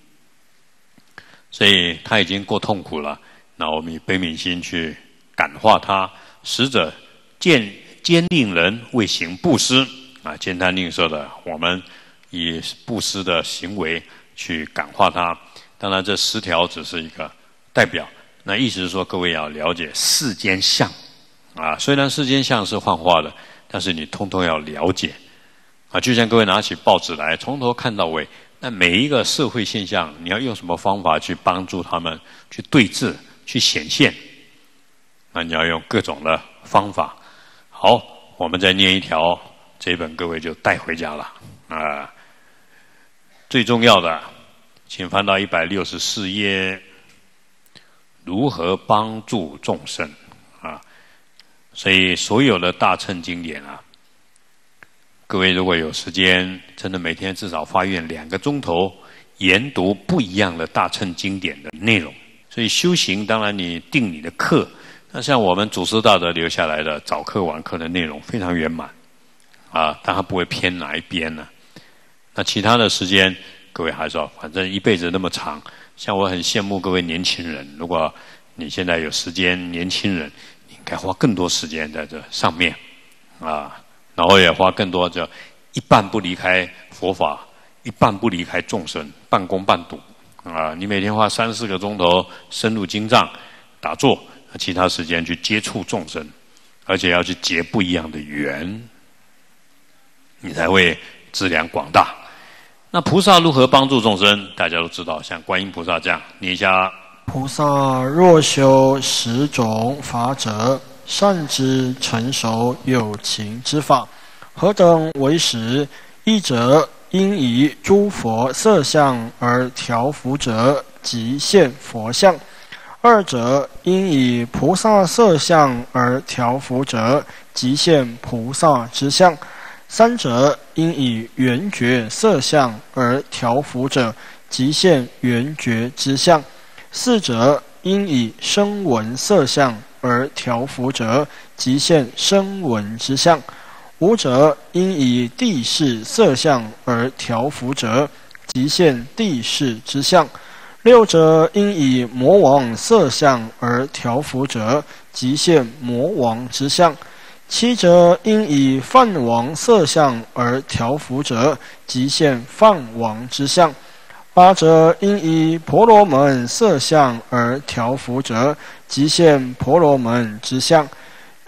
所以他已经够痛苦了，那我们以悲悯心去感化他。10者见奸佞人未行布施啊，奸贪吝啬的，我们以布施的行为去感化他。当然这10条只是一个代表，那意思是说各位要了解世间相啊，虽然世间相是幻化的，但是你通通要了解啊。就像各位拿起报纸来，从头看到尾，那每一个社会现象，你要用什么方法去帮助他们去对治、去显现，那你要用各种的方法。好，我们再念一条，这一本各位就带回家了啊。最重要的，请翻到164页，如何帮助众生啊？所以所有的大乘经典啊，各位如果有时间，真的每天至少发愿2个钟头研读不一样的大乘经典的内容。所以修行，当然你定你的课，那像我们祖师大德留下来的早课晚课的内容非常圆满啊，但它不会偏哪一边呢？那其他的时间，各位还是要，反正一辈子那么长，像我很羡慕各位年轻人，如果你现在有时间，年轻人你应该花更多时间在这上面啊，然后也花更多，就一半不离开佛法，一半不离开众生，半工半读啊。你每天花3、4个钟头深入经藏打坐，其他时间去接触众生，而且要去结不一样的缘，你才会资粮广大。那菩萨如何帮助众生？大家都知道，像观音菩萨这样，念一下： 菩萨若修10种法者，善知成熟有情之法，何等为10？一者，应以诸佛色相而调伏者，即现佛相；二者，应以菩萨色相而调伏者，即现菩萨之相；三者，应以缘觉色相而调伏者，即现缘觉之相；四者，应以声闻色相而调伏者，即现声闻之相；五者，应以地势色相而调伏者，即现地势之相；六者，应以魔王色相而调伏者，即现魔王之相；七者，应以梵王色相而调伏者，即现梵王之相；八者，应以婆罗门色相而调伏者，即现婆罗门之相；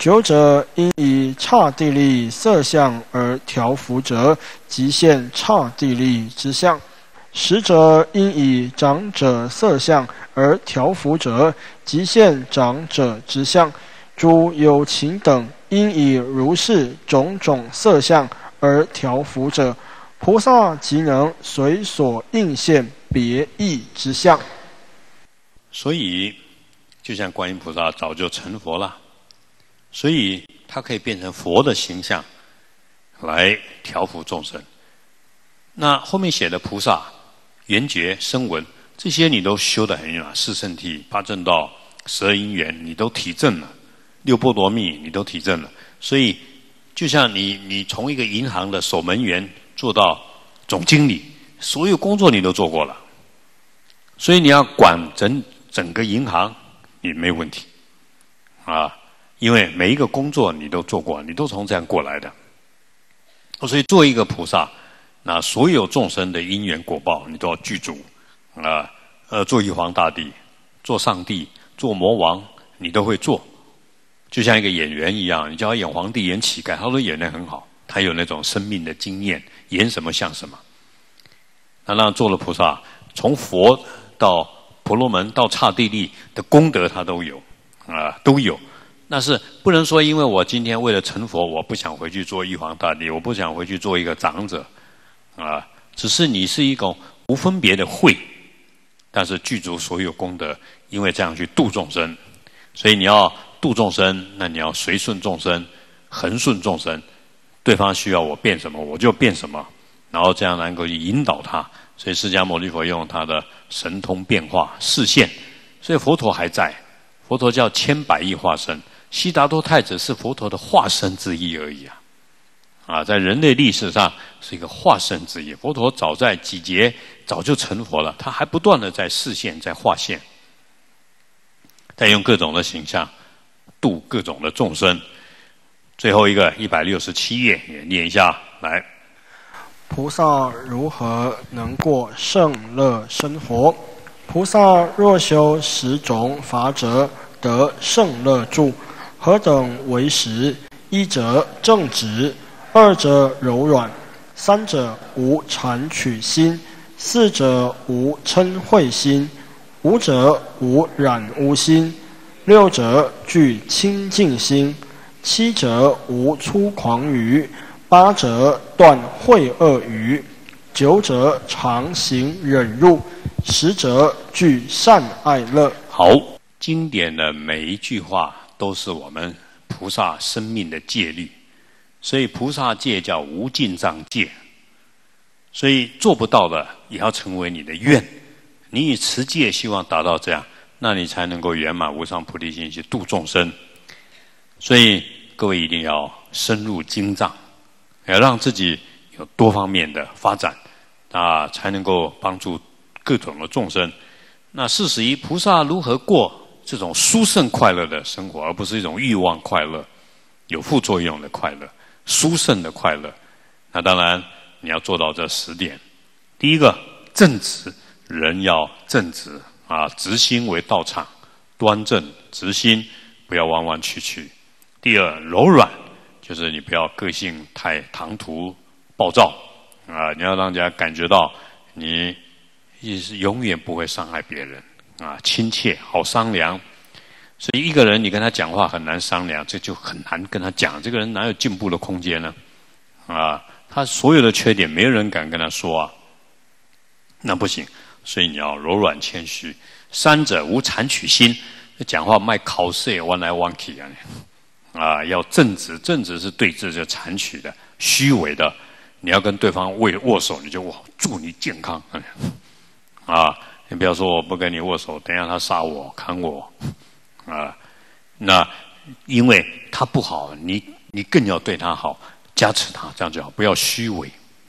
久者因以刹帝利色相而调伏者，即现刹帝利之相；食者因以长者色相而调伏者，即现长者之相。诸有情等因以如是种种色相而调伏者，菩萨即能随所应现别异之相。 所以，就像观音菩萨早就成佛了，所以他可以变成佛的形象来调伏众生。那后面写的菩萨、缘觉、声闻，这些你都修得很远了，四圣谛、八正道、十二因缘，你都体证了，六波罗蜜你都体证了。所以，就像你从一个银行的守门员做到总经理，所有工作你都做过了，所以你要管整个银行，你没有问题啊，因为每一个工作你都做过，你都从这样过来的。所以做一个菩萨，那所有众生的因缘果报，你都要具足啊。做玉皇大帝，做上帝，做魔王，你都会做。就像一个演员一样，你叫他演皇帝、演乞丐，他都演得很好，他有那种生命的经验，演什么像什么。那做了菩萨，从佛到婆罗门到刹帝利的功德他都有都有。那是不能说因为我今天为了成佛，我不想回去做玉皇大帝，我不想回去做一个长者只是你是一种无分别的慧，但是具足所有功德，因为这样去度众生。所以你要度众生，那你要随顺众生，恒顺众生，对方需要我变什么我就变什么，然后这样能够去引导他。所以释迦牟尼佛用他的神通变化示现，所以佛陀还在，佛陀叫千百亿化身，悉达多太子是佛陀的化身之一而已在人类历史上是一个化身之一。佛陀早在几劫早就成佛了，他还不断的在示现，在化现，在用各种的形象度各种的众生。最后一个167页也念一下来。 菩萨如何能过胜乐生活？菩萨若修10种法者，得胜乐住。何等为10？一者正直，二者柔软，三者无谄取心，四者无嗔恚心，五者无染污心，六者具清净心，七者无粗狂语，八者断秽恶语，九者常行忍辱，十者具善爱乐。 好，经典的每一句话都是我们菩萨生命的戒律，所以菩萨戒叫无尽藏戒。所以做不到的也要成为你的愿，你以持戒希望达到这样，那你才能够圆满无上菩提心去度众生。所以各位一定要深入经藏，要让自己有多方面的发展才能够帮助各种的众生。那41，菩萨如何过这种殊胜快乐的生活，而不是一种欲望快乐，有副作用的快乐，殊胜的快乐。那当然你要做到这10点。第一个，正直，人要正直直心为道场，端正直心，不要弯弯曲曲。第二，柔软，就是你不要个性太唐突暴躁你要让人家感觉到你也是永远不会伤害别人亲切，好商量。所以一个人你跟他讲话很难商量，这就很难跟他讲，这个人哪有进步的空间呢他所有的缺点没有人敢跟他说那不行。所以你要柔软谦虚。三者无谄取心，讲话卖考试弯来弯去要正直，正直是对峙，就谄取的、虚伪的。你要跟对方握手，你就祝你健康你不要说我不跟你握手，等一下他杀我、砍我那因为他不好，你更要对他好，加持他，这样就好，不要虚伪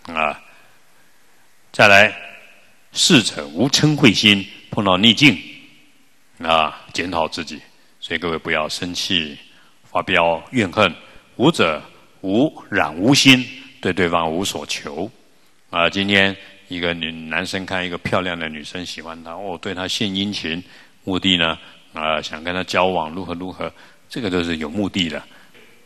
再来，4者无嗔恚心，碰到逆境检讨自己。所以各位不要生气、发飙、怨恨。5者无染污心，对对方无所求今天一个男生看一个漂亮的女生喜欢她对她献殷勤，目的呢想跟她交往如何，这个都是有目的的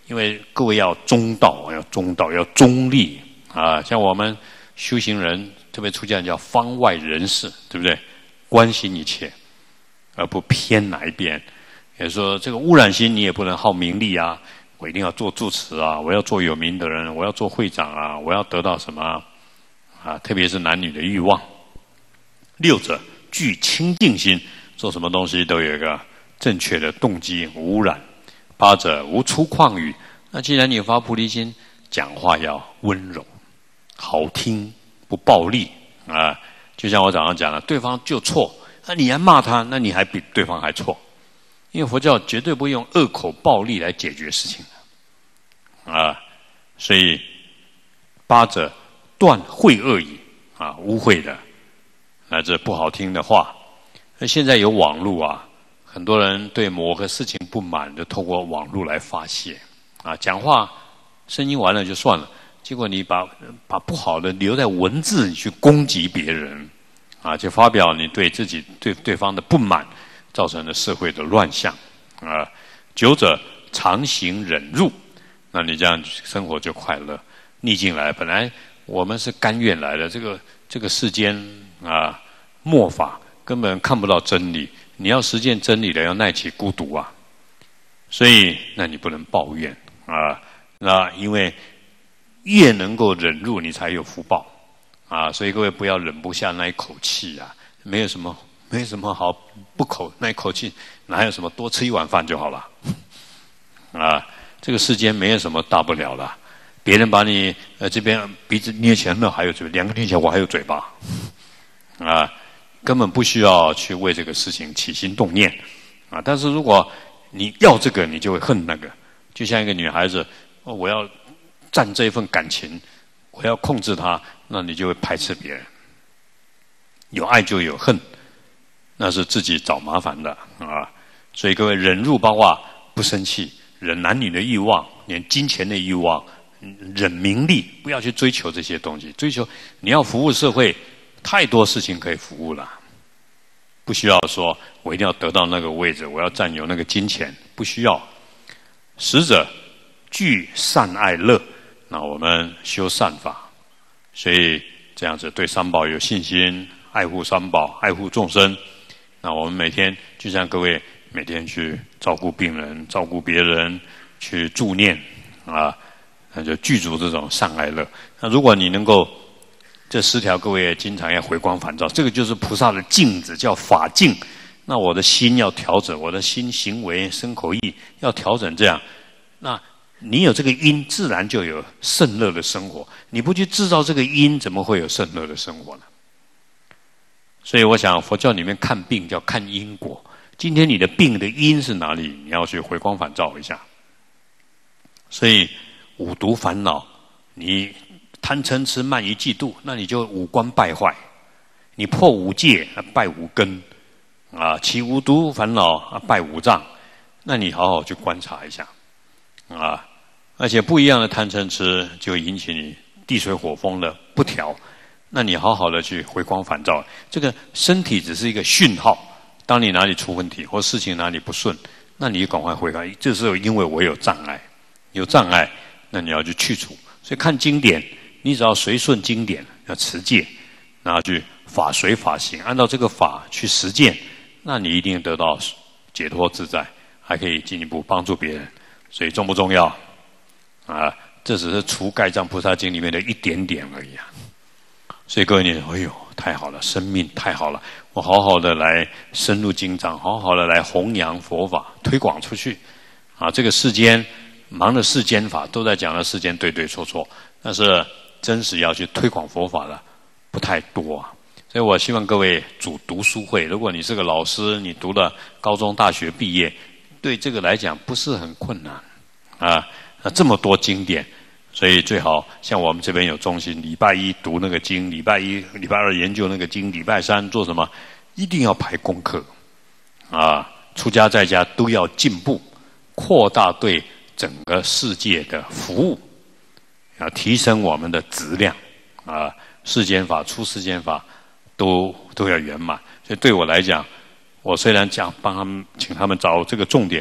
因为各位要中道，要中道，要中立啊。像我们修行人，特别出家人叫方外人士，对不对？关心一切，而不偏哪一边。也就是说，这个污染心你也不能好名利啊，我一定要做住持啊，我要做有名的人，我要做会长啊，我要得到什么啊？特别是男女的欲望。六者具清净心，做什么东西都有一个正确的动机，无污染。八者无粗犷语，那既然你发菩提心，讲话要温柔、好听，不暴力啊。就像我早上讲了，对方就错，那你还骂他，那你还比对方还错。因为佛教绝对不会用恶口暴力来解决事情的啊，所以八者断秽恶语啊，污秽的乃至不好听的话。那现在有网络啊，很多人对某个事情不满，就透过网络来发泄啊，讲话声音完了就算了，结果你把不好的留在文字里去攻击别人啊，就发表你对自己对方的不满。造成了社会的乱象啊！九者常行忍辱，那你这样生活就快乐。逆境来，本来我们是甘愿来的，这个世间啊，末法根本看不到真理。你要实践真理的，要耐起孤独啊！所以，那你不能抱怨啊！那因为越能够忍辱，你才有福报啊！所以各位不要忍不下那一口气啊！没什么好不口那一口气，哪有什么多吃一碗饭就好了啊！这个世间没有什么大不了的，别人把你这边鼻子捏起来，那还有嘴，两个捏起来我还有嘴巴啊，根本不需要去为这个事情起心动念啊！但是如果你要这个，你就会恨那个，就像一个女孩子，我要占这一份感情，我要控制她，那你就会排斥别人。有爱就有恨。那是自己找麻烦的啊！所以各位忍辱，包括不生气，忍男女的欲望，连金钱的欲望，忍名利，不要去追求这些东西。追求你要服务社会，太多事情可以服务了，不需要说我一定要得到那个位置，我要占有那个金钱，不需要。十者具善爱乐，那我们修善法，所以这样子对三宝有信心，爱护三宝，爱护众生。那我们每天就像各位每天去照顾病人、照顾别人，去助念啊，那就具足这种善爱乐。那如果你能够这10条，各位也经常要回光返照，这个就是菩萨的镜子，叫法镜。那我的心要调整，我的心行为、身口意要调整，这样，那你有这个因，自然就有圣乐的生活。你不去制造这个因，怎么会有圣乐的生活呢？所以我想佛教里面看病叫看因果，今天你的病的因是哪里，你要去回光返照一下。所以五毒烦恼，你贪嗔痴慢疑嫉妒，那你就五官败坏，你破五戒败五根啊，起五毒烦恼败五脏，那你好好去观察一下啊。而且不一样的贪嗔痴就引起你地水火风的不调，那你好好的去回光返照。这个身体只是一个讯号，当你哪里出问题或事情哪里不顺，那你赶快回来，这是因为我有障碍，有障碍，那你要去去除。所以看经典，你只要随顺经典，要持戒，然后去法随法行，按照这个法去实践，那你一定得到解脱自在，还可以进一步帮助别人。所以重不重要啊？这只是除盖藏菩萨经里面的一点点而已啊。所以各位你说，哎呦，太好了，生命太好了，我好好的来深入经藏，好好的来弘扬佛法，推广出去啊！这个世间忙的世间法，都在讲的世间对对错错，但是真实要去推广佛法的不太多啊。所以我希望各位组读书会，如果你是个老师，你读了高中大学毕业，对这个来讲不是很困难啊。那这么多经典，所以最好像我们这边有中心，礼拜一读那个经，礼拜一、礼拜二研究那个经，礼拜三做什么？一定要排功课啊！出家在家都要进步，扩大对整个世界的服务，要提升我们的质量啊！世间法、出世间法都要圆满。所以对我来讲，我虽然讲帮他们，请他们找这个重点，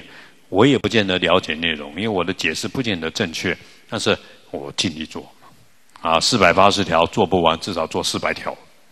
我也不见得了解内容，因为我的解释不见得正确，但是我尽力做。480条做不完，至少做400条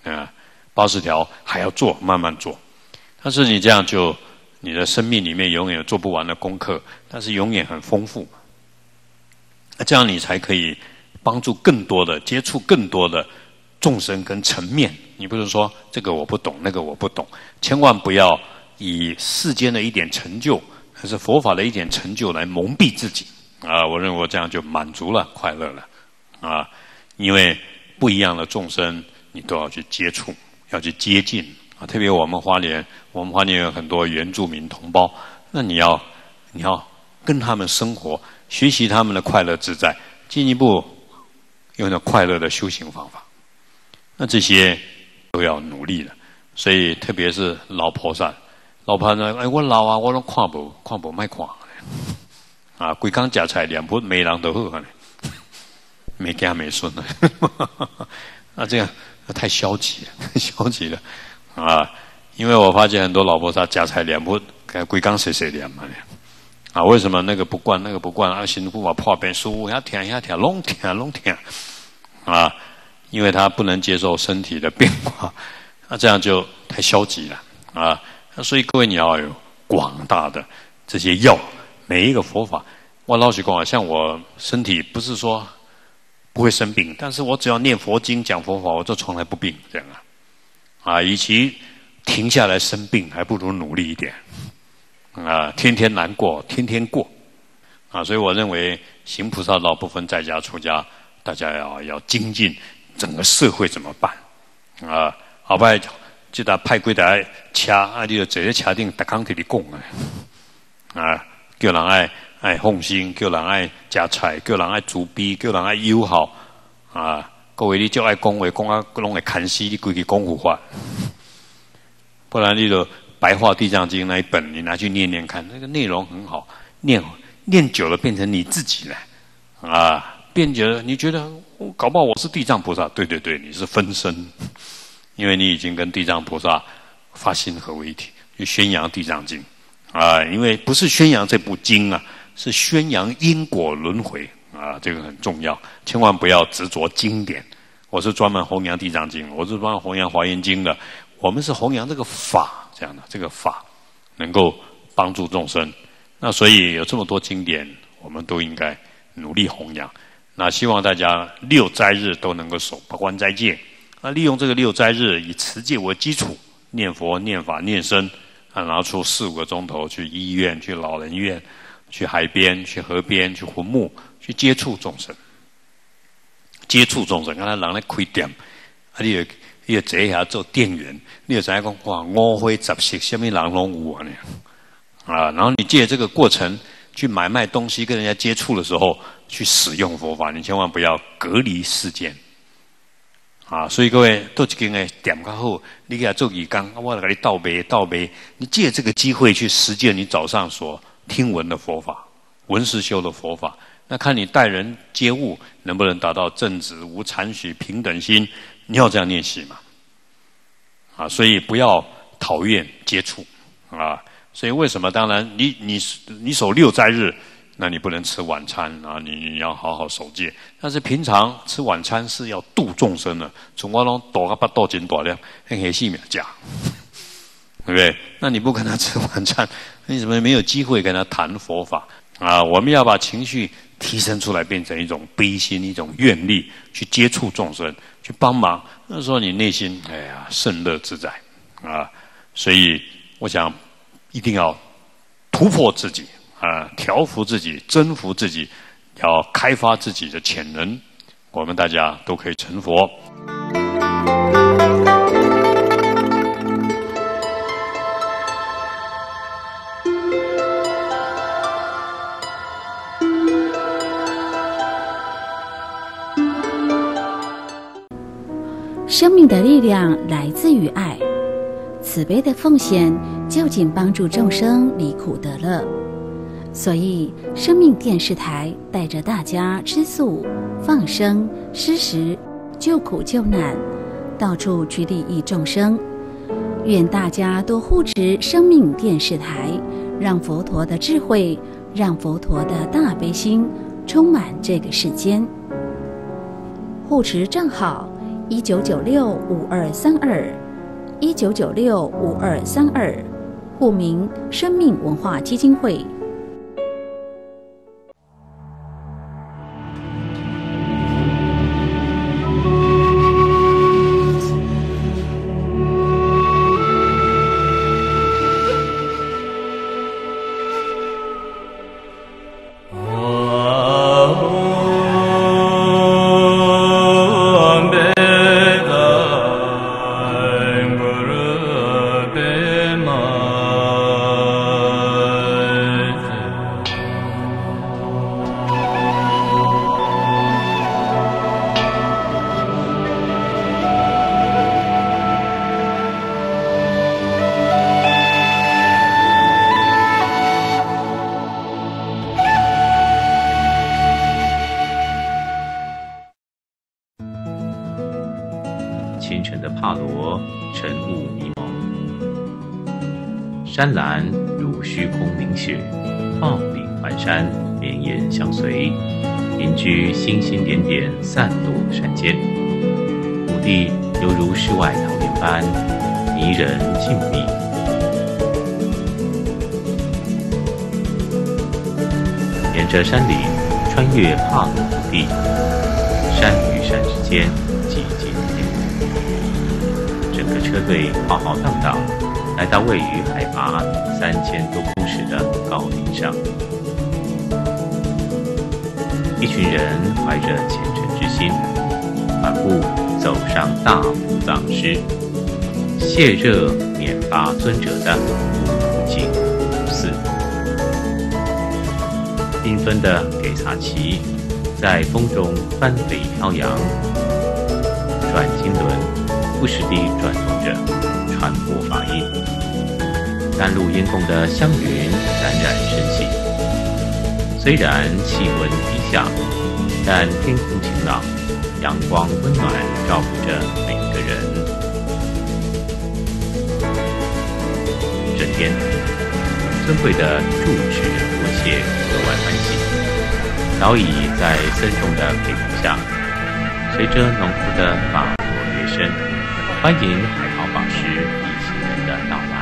，80条还要做，慢慢做。但是你这样就，你的生命里面永远有做不完的功课，但是永远很丰富。这样你才可以帮助更多的、接触更多的众生跟层面。你不是说这个我不懂，那个我不懂，千万不要以世间的一点成就，还是佛法的一点成就来蒙蔽自己我认为我这样就满足了、快乐了因为不一样的众生，你都要去接触，要去接近特别我们花莲有很多原住民同胞，那你要跟他们生活，学习他们的快乐自在，进一步用那快乐的修行方法。那这些都要努力的，所以特别是老菩萨呢，我老我都看不卖看规工吃菜2盆没人都好没家没孙了这样太消极了因为我发现很多老菩萨吃菜2盆规工谁念为什么那个不惯那个不惯师父破病师父遐疼拢疼因为他不能接受身体的变化这样就太消极了所以各位你要有广大的这些药，每一个佛法，我老实讲像我身体不是说不会生病，但是我只要念佛经讲佛法，我就从来不病这样与其停下来生病，还不如努力一点天天难过，天天过所以我认为行菩萨道不分在家出家，大家要精进整个社会怎么办后摆这搭派几台车你就坐在车顶，逐工替你讲叫人爱放心，叫人爱吃菜，叫人爱慈悲，叫人爱友好各位你就爱讲话，讲拢会看死你，规矩讲佛法。不然你就白话地藏经那一本，你拿去念念看，那个内容很好，念久了变成你自己了变久了，你觉得搞不好我是地藏菩萨，对，你是分身，因为你已经跟地藏菩萨发心合为一体，去宣扬地藏经因为不是宣扬这部经是宣扬因果轮回这个很重要，千万不要执着经典。我是专门弘扬地藏经，我是专门弘扬华严经的，我们是弘扬这个法，这样的这个法能够帮助众生。那所以有这么多经典，我们都应该努力弘扬。那希望大家6斋日都能够守八关斋戒利用这个6斋日以持戒为基础，念佛念法念僧然后出4-5个钟头去医院，去老人院，去海边，去河边，去坟墓，去接触众生。看他人咧开店你就坐下做店员，你就知道讲哇5花10色什么人拢有然后你借这个过程去买卖东西，跟人家接触的时候去使用佛法，你千万不要隔离世间所以各位都一间的店较好，你给他做义工我来给你倒杯，你借这个机会去实践你早上所听闻的佛法，闻思修的佛法，那看你待人接物能不能达到正直无残许平等心，你要这样练习嘛所以不要讨厌接触所以为什么当然你守6斋日，那你不能吃晚餐你要好好守戒，但是平常吃晚餐是要度众生的，从我拢大到巴肚真大了很黑细命价对不对？那你不跟他吃晚餐，你怎么没有机会跟他谈佛法我们要把情绪提升出来，变成一种悲心，一种愿力，去接触众生，去帮忙，那时候你内心甚乐自在所以我想一定要突破自己调伏自己，征服自己，要开发自己的潜能，我们大家都可以成佛。 生命的力量来自于爱，慈悲的奉献就近帮助众生离苦得乐。所以生命电视台带着大家吃素、放生、施食、救苦救难，到处去利益众生。愿大家多护持生命电视台， 让佛陀的智慧，让佛陀的大悲心充满这个世间。护持账号19965232，19965232，户名生命文化基金会。 清晨的帕罗，晨雾迷蒙，山岚如虚空凝雪，抱顶环山，绵延相随，隐居星星点点散落山间。土地犹如世外桃源般迷人静谧。沿着山岭，穿越帕罗土地，山与山之间寂静天空。整个车队浩浩荡荡来到位于海拔3000多公尺的高岭上，一群人怀着虔诚之心，缓步走上大普朗师，谢热缅巴尊者的无尽无寺。缤纷的给萨旗在风中翻飞飘扬，转经轮不时地转动着，传播法音。甘露烟供的香云冉冉升起，虽然气温低下，但天空晴朗，阳光温暖照顾着每个人。这天，尊贵的住持迫切格外欢喜，早已在僧众的陪同下，随着农夫的法座乐声，欢迎海涛法师一行人的到来。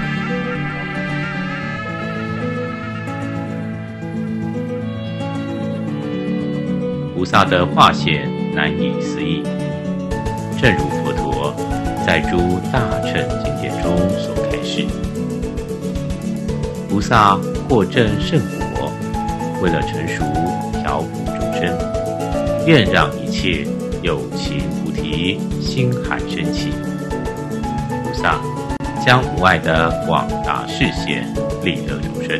菩萨的化现难以思议，正如佛陀在诸大乘经典中所开示，菩萨获证圣果，为了成熟调伏众生，愿让一切有情菩提心海升起。菩萨将无碍的广大视线利乐众生。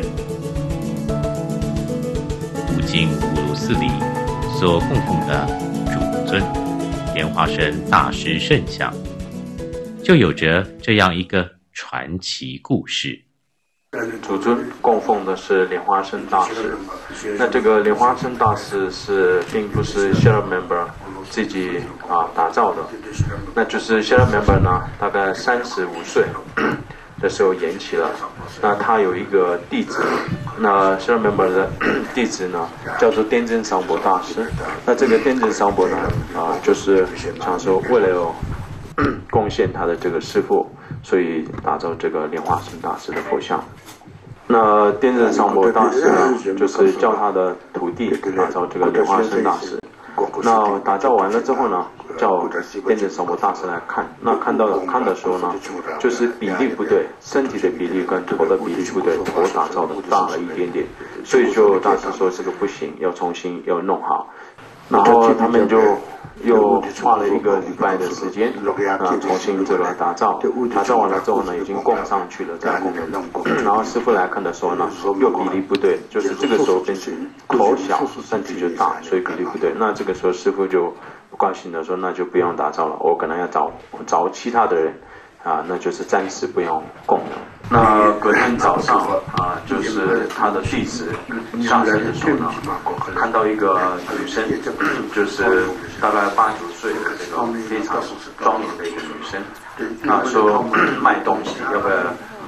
无尽葫芦寺里所供奉的主尊莲花生大师圣像，就有着这样一个传奇故事。 主尊供奉的是莲花生大师，那这个莲花生大师并不是 Share Member 自己打造的，那就是 Share Member 呢，大概35岁的时候延期了。那他有一个弟子，那 Share Member 的弟子呢叫做颠真桑博大师。那这个颠真桑博呢就是想说为了贡献他的这个师父，所以打造这个莲花生大师的佛像。那颠真桑博大师呢，就是叫他的徒弟打造这个莲花生大师。那打造完了之后呢，叫颠真桑博大师来看。那看的时候呢，就是比例不对，身体的比例跟头的比例不对，头打造的大了一点点，所以就大师说这个不行，要重新要弄好。然后他们就又花了1个礼拜的时间重新这个打造完了之后呢，已经供上去了，再供。然后师父来看的时候呢，又比例不对，就是这个时候变成头小身体就大，所以比例不对。那这个时候师父就不高兴的说，那就不用打造了，我可能要找其他的人那就是暂时不用供了。那隔天早上就是他的弟子下山的时候呢，看到一个女生，就是大概8、9岁的这个非常庄严的一个女生，说卖东西，要不要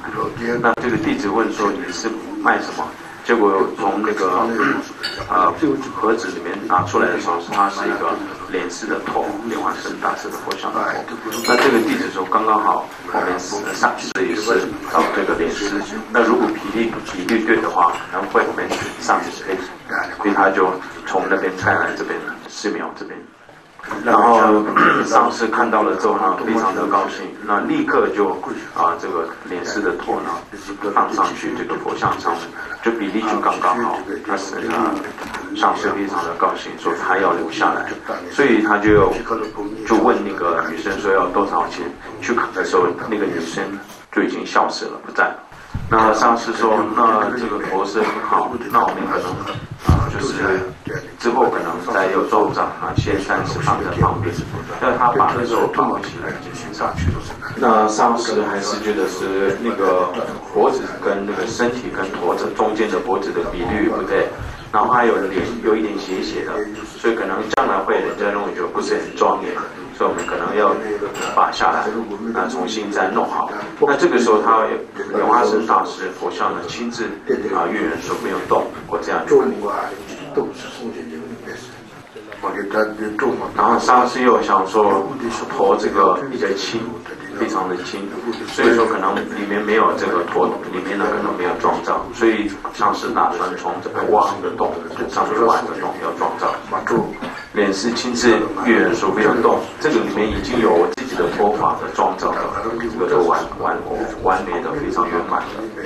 那这个弟子问说你是卖什么？结果从那个盒子里面拿出来的时候，它是一个莲师的头，莲花生大师的佛像的头。那这个弟子说刚刚好，我们上师也是找这个莲师。那如果比率对的话，可能会我们上师可以，所以他就从那边带来这边寺庙这边。然后上师看到了之后呢，非常的高兴，那立刻就这个莲师的头呢放上去这个佛像上面，就比例就刚刚好。那是上师非常的高兴，说他要留下来，所以他就问那个女生说要多少钱。去看的时候，那个女生就已经消失了，不在了。那上师说，那这个头是很好，那我们可能就是之后可能再有奏章先暂时放在旁边。那他把那手抱起来就先上去了。那上师还是觉得是那个脖子跟那个身体跟脖子中间的脖子的比率不对，然后还有一点斜斜的，所以可能将来会人家认为就不是很庄严。所以我们可能要拔下来，重新再弄好。那这个时候，他莲花生大师佛像呢亲自阅人说没有动过这样子。然后上师又想说头这个比较轻，非常的轻，所以说可能里面没有这个头里面呢可能没有撞造，所以上师打算从这个挖一个洞，上去挖一个洞要撞造。莲师亲自阅人说没有动，这个里面已经有我自己的佛法的创造了，这个都完美的非常圆满。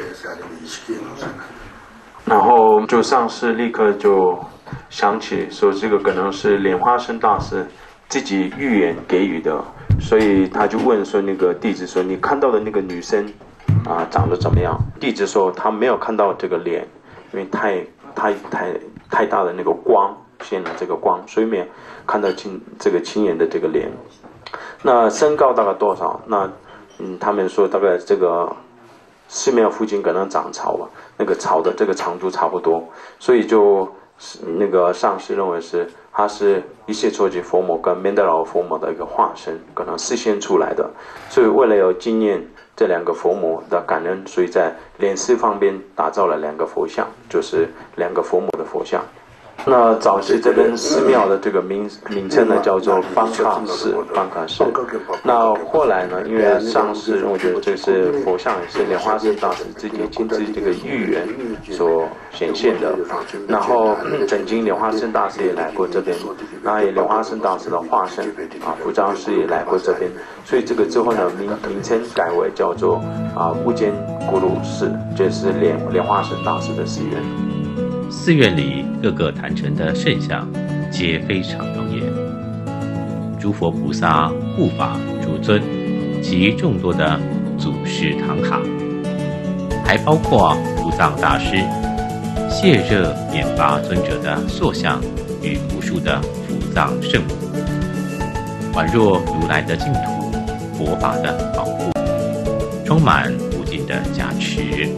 然后就上师立刻就想起说这个可能是莲花生大师自己预言给予的，所以他就问说那个弟子说你看到的那个女生长得怎么样？弟子说他没有看到这个脸，因为太大的那个光。现了这个光，所以没有看到这个亲眼的这个脸。那身高大概多少？那他们说大概这个寺庙附近可能长草吧，那个草的这个长度差不多，所以就那个上师认为他是一切初级佛母跟曼达拉佛母的一个化身，可能示现出来的。所以为了要纪念这两个佛母的感恩，所以在莲师旁边打造了两个佛像，就是两个佛母的佛像。那早期这边寺庙的这个名称呢叫做邦卡寺，那后来呢，因为上师认为这是佛像也是莲花生大师自己亲自这个预言所显现的，然后整经莲花生大师也来过这边，那也莲花生大师的化身福章师也来过这边，所以这个之后呢名称改为叫做乌间古鲁寺，这是莲花生大师的寺院。 寺院里各个坛城的圣像皆非常庄严，诸佛菩萨护法诸尊及众多的祖师堂塔，还包括如藏大师谢热免巴尊者的塑像与无数的辅藏圣母，宛若如来的净土，佛法的保护，充满无尽的加持。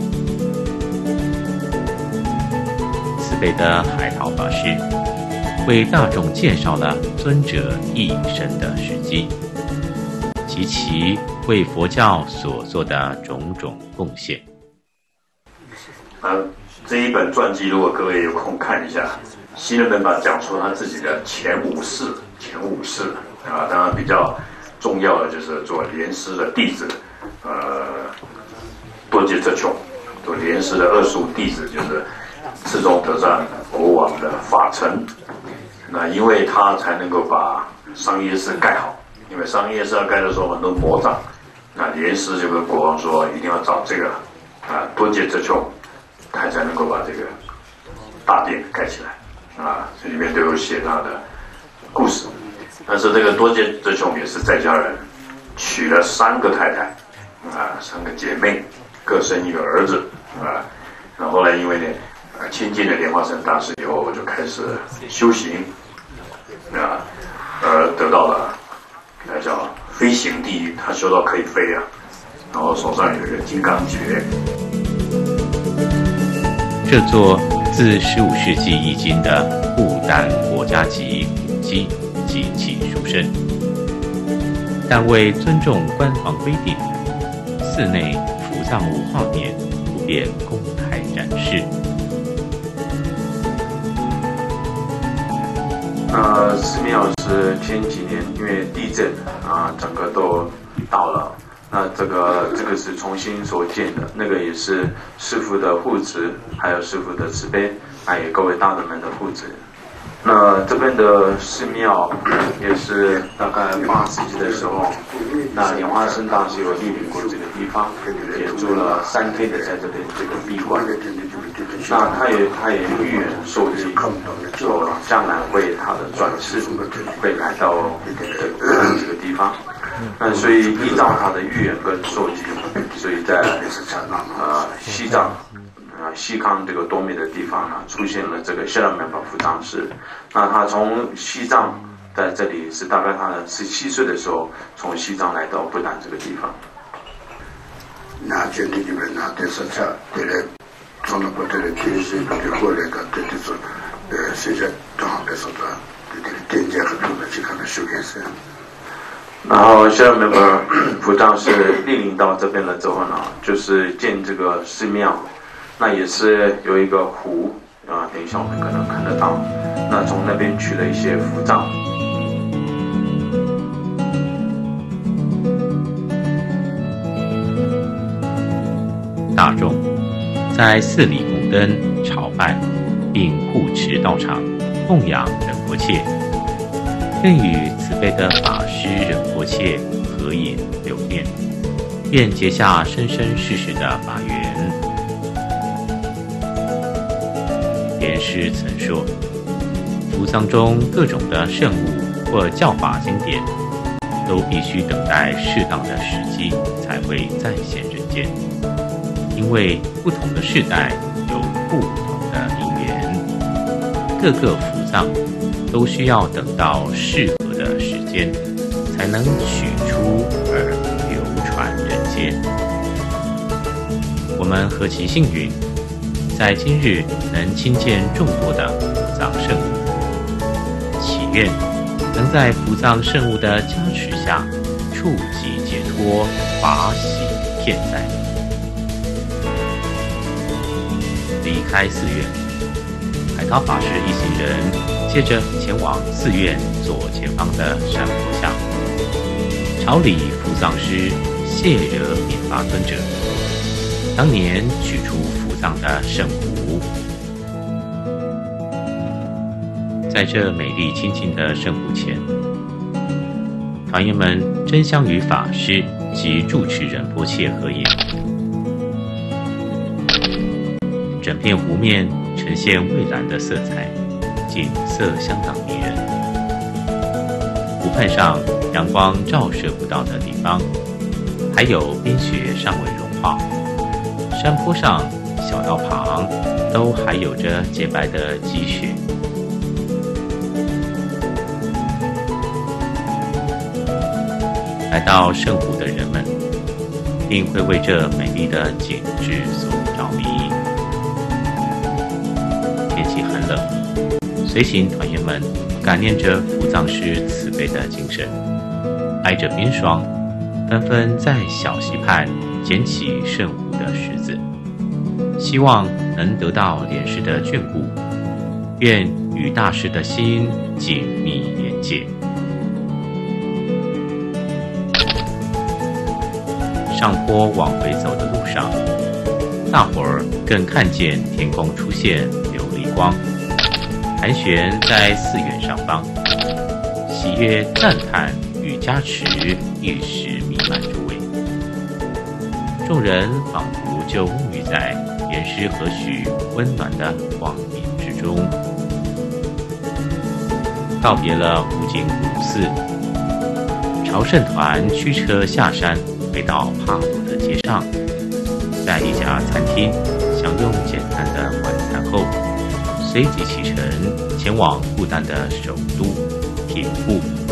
慈悲的海涛法师为大众介绍了尊者一生的事迹及其为佛教所做的种种贡献。 这一本传记，如果各位有空看一下，西人本把讲出他自己的前五世当然比较重要的就是做莲师的弟子，多杰哲琼，做莲师的25弟子就是赤宗德赞国王的法尘，那因为他才能够把商业寺盖好，因为商业寺要盖的时候很多魔障，那莲师就跟国王说一定要找这个多杰哲琼，他才能够把这个大殿盖起来这里面都有写他的故事。但是这个多杰哲琼也是在家人，娶了3个太太3个姐妹，各生1个儿子然后呢，因为呢亲近了莲花生大师以后，我就开始修行而得到了那叫飞行地狱，他修到可以飞然后手上有一个金刚诀。 这座自15世纪译经的不丹国家级古迹及其殊胜，但为尊重官方规定，寺内福藏物画面不便公开展示。 寺庙是前几年因为地震整个都倒了，那这个是重新所建的，那个也是师父的护持，还有师父的慈悲，还有各位大德们的护持。那这边的寺庙也是大概8世纪的时候，那莲花生大师有莅临过这个地方，也住了3天的在这边这个闭关。那他也预言受记，说将来会他的转世会来到这个地方。那所以依照他的预言跟受记，所以在西藏。西康这个多美的地方呢，出现了这个谢拉曼巴扶藏寺。那他从西藏在这里是大概他17岁的时候，从西藏来到不丹这个地方。那这里边那这是这的，从那边的天水的过来的，这就是现在正好的说的，这个店家和他们去看的修建寺。然后谢拉曼巴扶藏寺莅临到这边了之后呢，就是建这个寺庙。那也是有一个湖等一下我们可能看得到。那从那边取了一些符藏。 大众在寺里供灯朝拜，并护持道场，供养仁波切，更与慈悲的法师仁波切合影留念，便结下生生世世的法缘。莲师曾说，扶藏中各种的圣物或教法经典，都必须等待适当的时机才会再现人间，因为不同的世代有不同的因缘，各个扶藏都需要等到适合的时间，才能取出而流传人间。我们何其幸运，在今日能亲见众多的扶藏圣物，祈愿能在扶藏圣物的加持下，触及解脱，法喜遍在。离开寺院，海涛法师一行人接着前往寺院左前方的山坡下，朝礼扶藏师谢惹敏法尊者当年取出扶藏的圣壶。在这美丽清净的圣壶前，团员们争相与法师及住持仁波切合影。整片湖面呈现蔚蓝的色彩，景色相当迷人。湖畔上阳光照射不到的地方，还有冰雪尚未融化。山坡上、小道旁都还有着洁白的积雪。来到圣湖的人们，定会为这美丽的景致所着迷。天气很冷，随行团员们感念着扶藏师慈悲的精神，挨着冰霜，纷纷在小溪畔捡起圣湖的石子，希望能得到莲师的眷顾，愿与大师的心紧密连结。上坡往回走的路上，大伙儿更看见天空出现琉璃光，盘旋在寺院上方，喜悦赞叹与加持一时弥漫周围。众人仿佛就沐浴在莲师和煦温暖的光明之中。告别了无尽古寺，朝圣团驱车下山，回到帕鲁的街上，在一家餐厅享用简单的晚餐后，随即启程前往不丹的首都铁布。